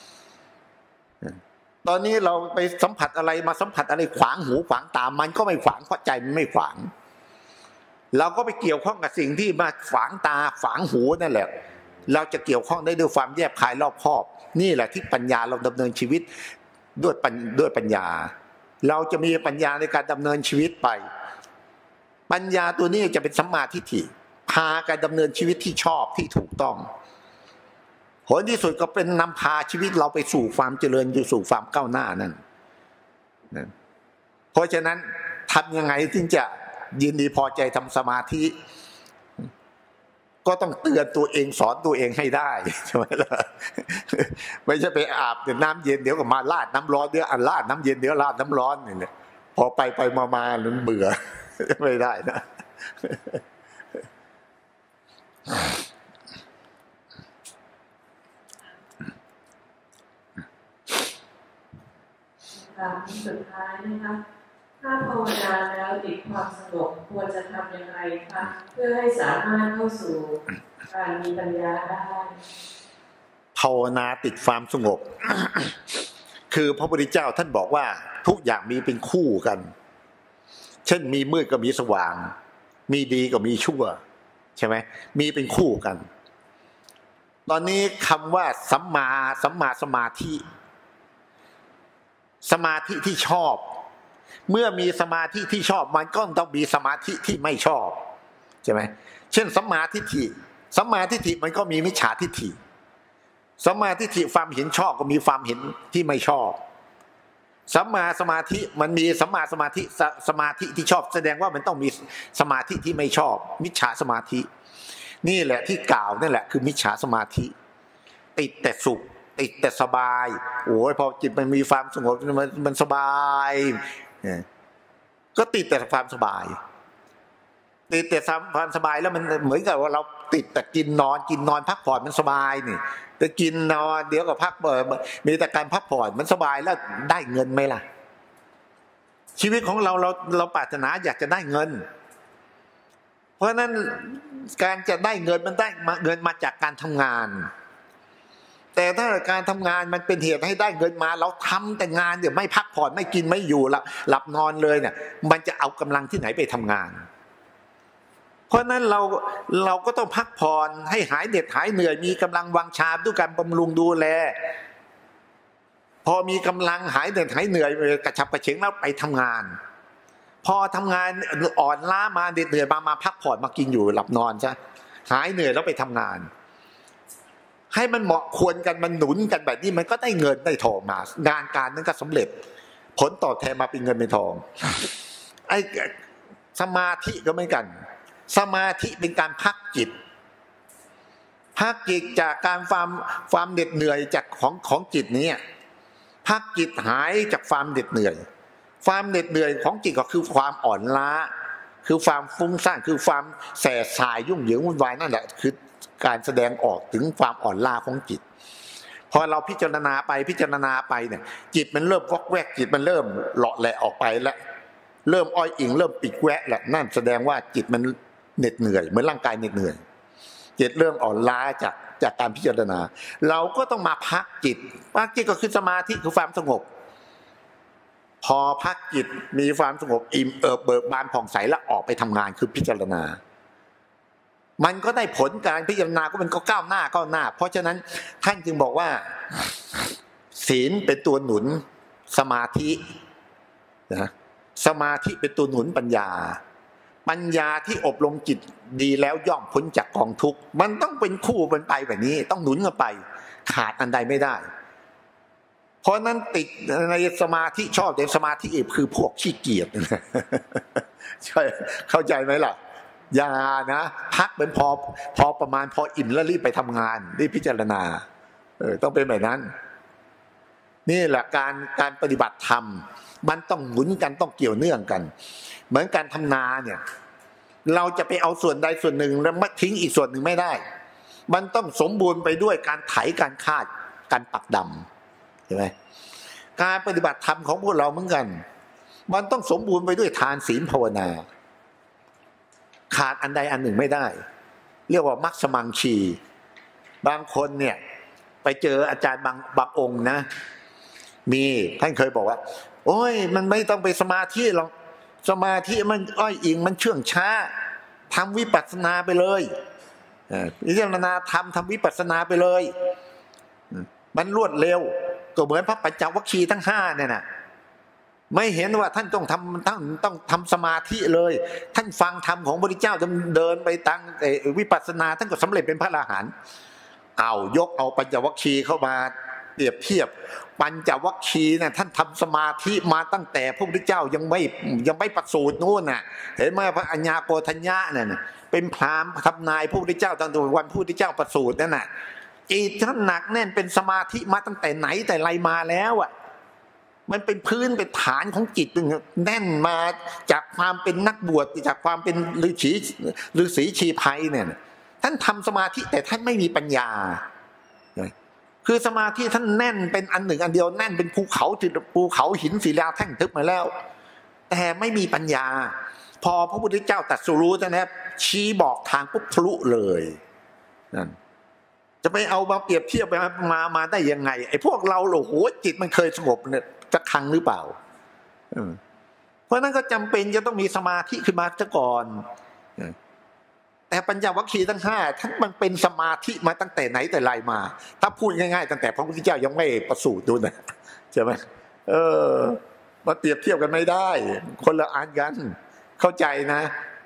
[SPEAKER 1] ตอนนี้เราไปสัมผัสอะไรมาสัมผัสอะไรขวางหูขวางตามันก็ไม่ขวางเพราะใจมันไม่ขวางเราก็ไปเกี่ยวข้องกับสิ่งที่มาขวางตาขวางหูนั่นแหละเราจะเกี่ยวข้องได้ด้วยความแยบคายรอบคอบนี่แหละที่ปัญญาเราดำเนินชีวิตด้วยปัญญาเราจะมีปัญญาในการดำเนินชีวิตไปปัญญาตัวนี้จะเป็นสัมมาทิฏฐิพาการดำเนินชีวิตที่ชอบที่ถูกต้องผลที่สุดก็เป็นนำพาชีวิตเราไปสู่ความเจริญสู่ความก้าวหน้านั่นเพราะฉะนั้นทำยังไงถึงจะยินดีพอใจทำสมาธิก็ต้องเตือนตัวเองสอนตัวเองให้ได้ใช่ไหมล่ะไม่ใช่ไปอาบน้ำเย็นเดี๋ยวก็มาลาดน้ำร้อนเดี๋ยวลาดน้ำเย็นเดี๋ยวลาดน้ำร้อนเนี่ยพอไปมาหนุนเบื่อไม่ได้นะ
[SPEAKER 2] สุดท้ายนะคะถ้าภาวนาแล้วติดความสงบควรจะทำอย่างไรคะเพื่อให้สามารถเข้าสู่การมีปัญญาได้
[SPEAKER 1] ภาวนาติดความสงบ คือพระพุทธเจ้าท่านบอกว่าทุกอย่างมีเป็นคู่กันเช่นมีมืดก็มีสว่างมีดีก็มีชั่วใช่ไหมมีเป็นคู่กันตอนนี้คำว่าสัมมาสมาธิที่ชอบเมื่อมีสมาธิที่ชอบมันก็ต้องมีสมาธิที่ไม่ชอบใช่ไหมเช่นสัมมาทิฏฐิมันก็มีมิจฉาทิฏฐิสัมมาทิฏฐิความเห็นชอบก็มีความเห็นที่ไม่ชอบสัมมาสมาธิมันมีสัมมาสมาธิที่ชอบแสดงว่ามันต้องมีสมาธิที่ไม่ชอบมิจฉาสมาธินี่แหละที่กล่าวนั่นแหละคือมิจฉาสมาธิติดแต่สุขติดแต่สบายโอ้ยพอจิตมันมีความสงบมันสบายก็ติดแต่ความสบายติดแต่ความสบายแล้วมันเหมือนกับว่าเราติดแต่กินนอนพักผ่อนมันสบายนี่แต่กินนอนเดี๋ยวก็พักมีแต่การพักผ่อนมันสบายแล้วได้เงินไหมล่ะชีวิตของเราปรารถนาอยากจะได้เงินเพราะฉะนั้นการจะได้เงินมันได้เงินมาจากการทำงานแต่ถ้าการทำงานมันเป็นเหตุให้ได้เงินมาเราทำแต่งานเดี๋ยวไม่พักผ่อนไม่กินไม่อยู่หลับนอนเลยเนี่ยมันจะเอากำลังที่ไหนไปทำงานเพราะนั้นเราก็ต้องพักผ่อนให้หายเหน็ดหายเหนื่อยมีกำลังวังชาด้วยการบำรุงดูแลพอมีกำลังหายเหน็ดหายเหนื่อยกระฉับกระเฉงแล้วไปทำงานพอทำงานอ่อนล้ามาเหน็ดเหนื่อยมาพักผ่อนมากินอยู่หลับนอนซะหายเหนื่อยแล้วไปทำงานให้มันเหมาะควรกันมันหนุนกันแบบนี้มันก็ได้เงินได้ทองมางานการนั้นก็สำเร็จผลตอบแทนมาเป็นเงินเป็นทองไอ้สมาธิก็เหมือนกันสมาธิเป็นการพักจิตจากการความเหน็ดเหนื่อยจากของจิตนี้พักจิตหายจากความเหน็ดเหนื่อยความเหน็ดเหนื่อยของจิตก็คือความอ่อนล้าคือความฟุ้งซ่านคือความแสบสายยุ่งเหยิงวุ่นวายนั่นแหละคือการแสดงออกถึงความอ่อนล้าของจิตพอเราพิจารณาไปเนี่ยจิตมันเริ่มวอกแวกจิตมันเริ่มเลาะแหละออกไปแล้วเริ่มอ้อยอิงเริ่มปิดแวะแหละนั่นแสดงว่าจิตมันเหน็ดเหนื่อยเหมือนร่างกายเหน็ดเหนื่อยจิตเริ่มอ่อนล้าจากการพิจารณาเราก็ต้องมาพักจิตก็คือสมาธิคือความสงบพอพักจิตมีความสงบอิ่มเบิกบานผ่องใสแล้วออกไปทำงานคือพิจารณามันก็ได้ผลการพิจารณาก็มันก็ก้าวหน้าเพราะฉะนั้นท่านจึงบอกว่าศีลเป็นตัวหนุนสมาธินะสมาธิเป็นตัวหนุนปัญญาที่อบรมจิตดีแล้วย่อมพ้นจากกองทุกข์มันต้องเป็นคู่เป็นไปแบบนี้ต้องหนุนกันไปขาดอันใดไม่ได้เพราะนั้นติดในสมาธิชอบในสมาธิคือพวกขี้เกียจใช่เข้าใจไหมล่ะอย่านะพักเป็นพอประมาณพออิ่มแล้วรีบไปทำงานรีบพิจารณาต้องเป็นแบบนั้นนี่แหละการปฏิบัติธรรมมันต้องหนุนกันต้องเกี่ยวเนื่องกันเหมือนการทำนาเนี่ยเราจะไปเอาส่วนใดส่วนหนึ่งแล้วมาทิ้งอีกส่วนหนึ่งไม่ได้มันต้องสมบูรณ์ไปด้วยการไถการคาดการปักดำเห็นไหมการปฏิบัติธรรมของพวกเราเหมือนกันมันต้องสมบูรณ์ไปด้วยทานศีลภาวนาขาดอันใดอันหนึ่งไม่ได้เรียกว่ามัชฌิมังคีบางคนเนี่ยไปเจออาจารย์บางองค์นะมีท่านเคยบอกว่าโอ้ยมันไม่ต้องไปสมาธิหรอกสมาธิมันอ้อยอิงมันเชื่องช้าทำวิปัสสนาไปเลยพิจารณาทำวิปัสสนาไปเลยมันรวดเร็วก็เหมือนพระปัญจวัคคีย์ทั้ง5เนี่ยนะไม่เห็นว่าท่านต้องทำสมาธิเลยท่านฟังธรรมของพระพุทธเจ้าเดินไปตั้งวิปัสสนาท่านก็สำเร็จเป็นพระอรหันต์ยกเอาปัญจวัคคีย์เข้ามาเปรียบเทียบปัญจวัคคีย์เนี่ยท่านทำสมาธิมาตั้งแต่พระพุทธเจ้ายังไม่ประสูตินู่นน่ะเห็นไหมพระอัญญาโกฏัญญะเนี่ยเป็นพราหมณ์ทำนายพระพุทธเจ้าตั้งแต่วันพระพุทธเจ้าประสูตินั่นน่ะจิตท่านหนักแน่นเป็นสมาธิมาตั้งแต่ไหนแต่ไรมาแล้วอ่ะมันเป็นพื้นเป็นฐานของจิตแน่นมาจากความเป็นนักบวชจากความเป็นฤาษีชีไพรเนี่ยท่านทำสมาธิแต่ท่านไม่มีปัญญาคือสมาธิท่านแน่นเป็นอันหนึ่งอันเดียวแน่นเป็นภูเขาหินศิลาแท่งทึบมาแล้วแต่ไม่มีปัญญาพอพระพุทธเจ้าตรัสรู้นะชี้บอกทางปุ๊บทะลุเลยนั่นจะไปเอามาเปรียบเทียบไปมาได้ยังไงไอ้พวกเราโอ้โหจิตมันเคยสงบเนี่ยจะครั้งหรือเปล่าเพราะนั้นก็จำเป็นจะต้องมีสมาธิขึ้นมาซะก่อนแต่ปัญญาวัคคีย์ทั้ง5ทั้งมันเป็นสมาธิมาตั้งแต่ไหนแต่ไรมาถ้าพูดง่ายๆตั้งแต่พระพุทธเจ้ายังไม่ประสูติดูนะใช่ไหมมาเปรียบเทียบกันไม่ได้คนละอันกันเข้าใจนะ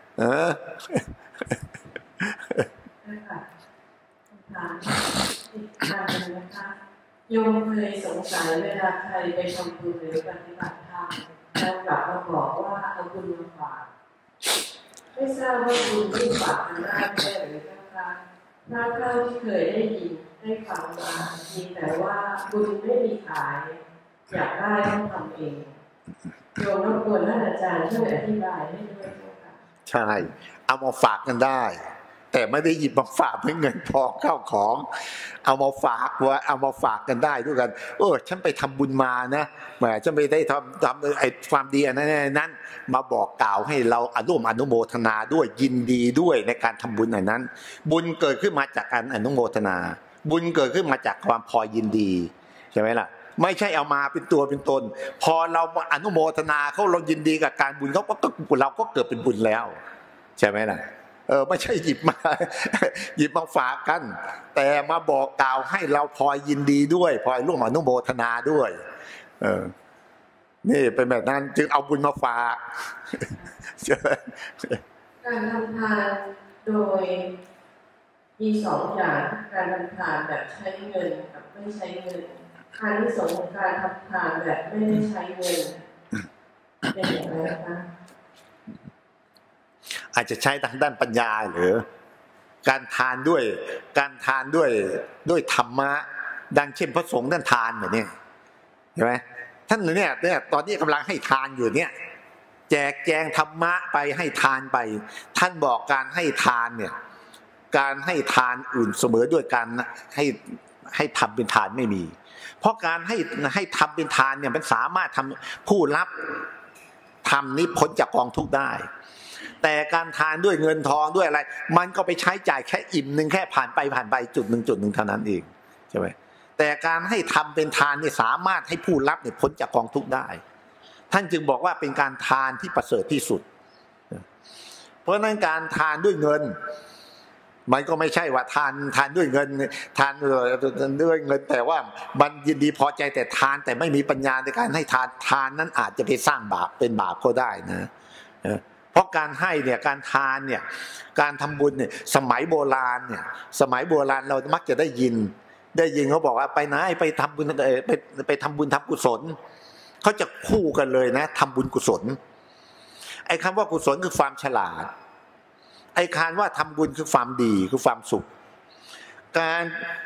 [SPEAKER 2] โยมเคยสงสัยเวลาใครไปทำบุญหรือปฏิบัติธรรมแล้วกลับมาบอกว่าเอาบุญมาฝากไม่ทราบว่าบุญที่ฝากมันได้แค่หรือเปล่าเท่าที่เคยได้ยินได้ฟังมามีแต่ว่าบุญไม่มีขายอยากได้ต้องทำเองโยมรบกวนท่านอาจารย์ช่วยอธิบายให้ด้วยค่ะ
[SPEAKER 1] ใช่เอามาฝากกันได้แต่ไม่ได้หยิบมาฝากเพื่อเงินทองเข้าของเอามาฝากเอามาฝากกันได้ด้วยกันฉันไปทำบุญมานะแหมฉันไม่ได้ทำไอ้ความดีอันนั้นมาบอกกล่าวให้เราอนุโมทนาด้วยยินดีด้วยในการทำบุญอันนั้นบุญเกิดขึ้นมาจากการอนุโมทนาบุญเกิดขึ้นมาจากความพอยินดีใช่ไหมล่ะไม่ใช่เอามาเป็นตัวเป็นตนพอเราอนุโมทนาเขาเรายินดีกับการบุญเราก็เกิดเป็นบุญแล้วใช่ไหมล่ะไม่ใช่หยิบมาฝากกันแต่มาบอกกล่าวให้เราพลอยยินดีด้วยพลอยร่วมอนุโมทนาด้วยนี่เป็นแบบนั้นจึงเอาบุญมาฝาก
[SPEAKER 2] การทำทานโดยมี2 อย่างการทำทานแบบใช้เงินกับไม่ใช้เงินอานิสงส์ของการทำทานแบบไม่ได้ใช้เงินเป็นอย่างไรคะ
[SPEAKER 1] อาจจะใช้ทางด้านปัญญาหรือการทานด้วยธรรมะดังเช่นพระสงฆ์ท่านทานแบบนี้เห็นไหมท่านเนี่ยตอนนี้กำลังให้ทานอยู่เนี่ยแจกแจงธรรมะไปให้ทานไปท่านบอกการให้ทานเนี่ยการให้ทานอื่นเสมอด้วยการให้ทำเป็นทานไม่มีเพราะการให้ทำเป็นทานเนี่ยมันสามารถทำผู้รับทำนี้พ้นจากกองทุกข์ได้แต่การทานด้วยเงินทองด้วยอะไรมันก็ไปใช้จ่ายแค่อิ่มหนึ่งแค่ผ่านไปจุดหนึ่งเท่านั้นเองใช่ไหมแต่การให้ทำเป็นทานเนี่ยสามารถให้ผู้รับเนี่ยพ้นจากกองทุกข์ได้ท่านจึงบอกว่าเป็นการทานที่ประเสริฐที่สุดเพราะนั้นการทานด้วยเงินมันก็ไม่ใช่ว่าทานด้วยเงินทานด้วยเงินแต่ว่ามันยินดีพอใจแต่ทานแต่ไม่มีปัญญาในการให้ทานนั้นอาจจะไปสร้างบาปเป็นบาปก็ได้นะเพราะการให้เนี่ยการทานเนี่ยการทำบุญเนี่ยสมัยโบราณเรามักจะได้ยินเขาบอกว่าไปไหนไปทำบุญไปทำบุญทำกุศลเขาจะคู่กันเลยนะทำบุญกุศลไอ้คำว่ากุศลคือความฉลาดไอ้คำว่าทำบุญคือความดีคือความสุขการ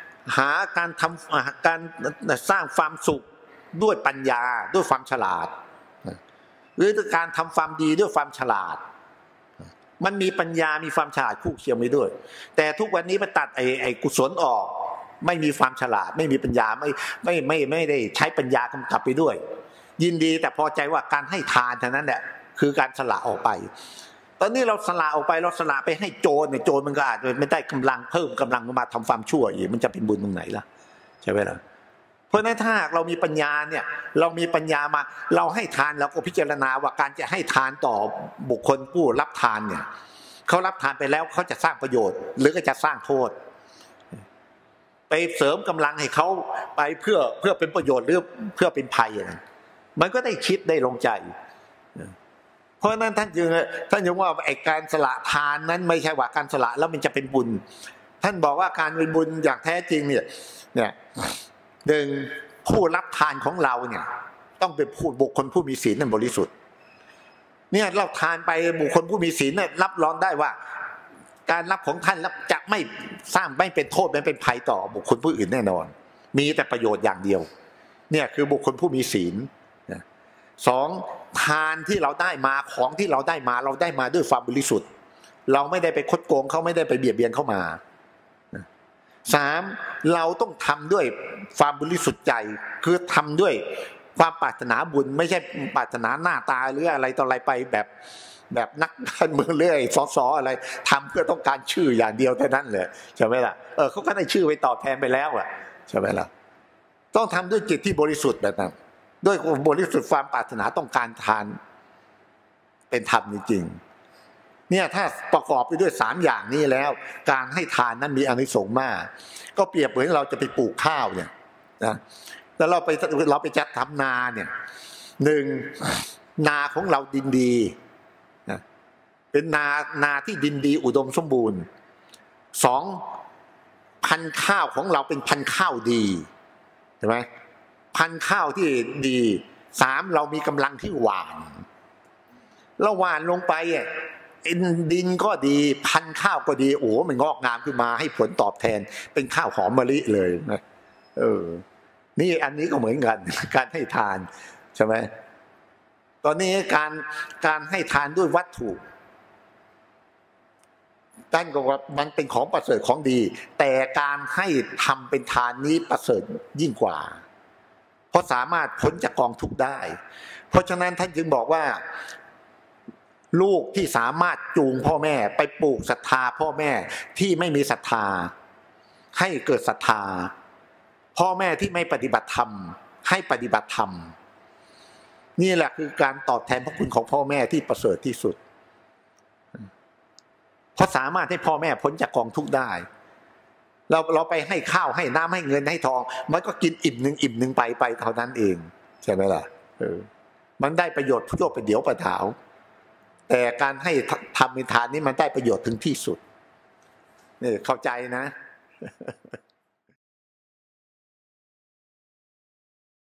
[SPEAKER 1] สร้างความสุขด้วยปัญญาด้วยความฉลาดหรือการทำความดีด้วยความฉลาดมันมีปัญญามีความฉลาดคู่เคียงไปด้วยแต่ทุกวันนี้มันตัดไอ้กุศลออกไม่มีความฉลาดไม่มีปัญญาไม่ได้ใช้ปัญญากำกับไปด้วยยินดีแต่พอใจว่าการให้ทานเท่านั้นแหละคือการสละออกไปตอนนี้เราสละออกไปเราสละไปให้โจรเนี่ยโจรมันก็อาจจะไม่ได้กำลังเพิ่มกำลังมาทำความชั่วอีกมันจะเป็นบุญตรงไหนล่ะใช่ไหมล่ะเพราะนั้นถ้าเรามีปัญญาเนี่ยเรามีปัญญามาเราให้ทานเราก็พิจารณาว่าการจะให้ทานต่อบุคคลผู้รับทานเนี่ยเขารับทานไปแล้วเขาจะสร้างประโยชน์หรือก็จะสร้างโทษไปเสริมกำลังให้เขาไปเพื่อเป็นประโยชน์หรือเพื่อเป็นภัยนะมันก็ได้คิดได้ลงใจเพราะนั้นท่านยังว่าไอ้การสละทานนั้นไม่ใช่ว่าการสละแล้วมันจะเป็นบุญท่านบอกว่าการเป็นบุญอย่างแท้จริงเนี่ยหนึ่งผู้รับทานของเราเนี่ยต้องเป็นบุคคลผู้มีศีลนั้นบริสุทธิ์เนี่ยเราทานไปบุคคลผู้มีศีลเนี่ยรับรองได้ว่าการรับของท่านรับจะไม่เป็นโทษไม่เป็นภัยต่อบุคคลผู้อื่นแน่นอนมีแต่ประโยชน์อย่างเดียวเนี่ยคือบุคคลผู้มีศีลสองทานที่เราได้มาของที่เราได้มาด้วยความบริสุทธิ์เราไม่ได้ไปคดโกงเขาไม่ได้ไปเบียดเบียนเข้ามาสามเราต้องทำด้วยความบริสุทธิ์ใจคือทำด้วยความปรารถนาบุญไม่ใช่ปรารถนาหน้าตาหรืออะไรต่ออะไรไปแบบนักการเมืองเรื่อยสออะไรทำเพื่อต้องการชื่ออย่างเดียวเท่านั้นเลยใช่ไหมล่ะเขาก็ได้ชื่อไปตอบแทนไปแล้วอ่ะใช่ไหมล่ะต้องทำด้วยจิตที่บริสุทธิ์แบบนั้นด้วยบริสุทธิ์ความปรารถนาต้องการทานเป็นธรรมจริงๆเนี่ยถ้าประกอบไปด้วย3อย่างนี้แล้วการให้ทานนั้นมีอานิสงส์มากก็เปรียบเหมือนเราจะไปปลูกข้าวเนี่ยนะแล้วเราไปจัดทำนาเนี่ยหนึ่งนาของเราดินดีนะเป็นนาที่ดินดีอุดมสมบูรณ์สองพันธุ์ข้าวของเราเป็นพันธุ์ข้าวดีใช่ไหมพันธุ์ข้าวที่ดีสามเรามีกำลังที่หวานเราหวานลงไปดินก็ดีพันธุ์ข้าวก็ดีโอ้มันงอกงามขึ้นมาให้ผลตอบแทนเป็นข้าวหอมมะลิเลยนะนี่อันนี้ก็เหมือนกันการให้ทานใช่ไหมตอนนี้การให้ทานด้วยวัตถุท่านก็ว่ามันเป็นของประเสริฐของดีแต่การให้ทำเป็นทานนี้ประเสริฐยิ่งกว่าเพราะสามารถพ้นจากกองทุกข์ได้เพราะฉะนั้นท่านจึงบอกว่าลูกที่สามารถจูงพ่อแม่ไปปลูกศรัทธาพ่อแม่ที่ไม่มีศรัทธาให้เกิดศรัทธาพ่อแม่ที่ไม่ปฏิบัติธรรมให้ปฏิบัติธรรมนี่แหละคือการตอบแทนพระคุณของพ่อแม่ที่ประเสริฐที่สุดเพราะสามารถให้พ่อแม่พ้นจากกองทุกข์ได้เราไปให้ข้าวให้น้ำให้เงินให้ทองมันก็กินอิ่มหนึ่งไปเท่านั้นเองใช่ไหมล่ะมันได้ประโยชน์ชั่วประเดี๋ยวประถาวแต่การให้ทำเป็นทานนี้มันได้ประโยชน์ถึงที่สุดนี่เข้าใจนะ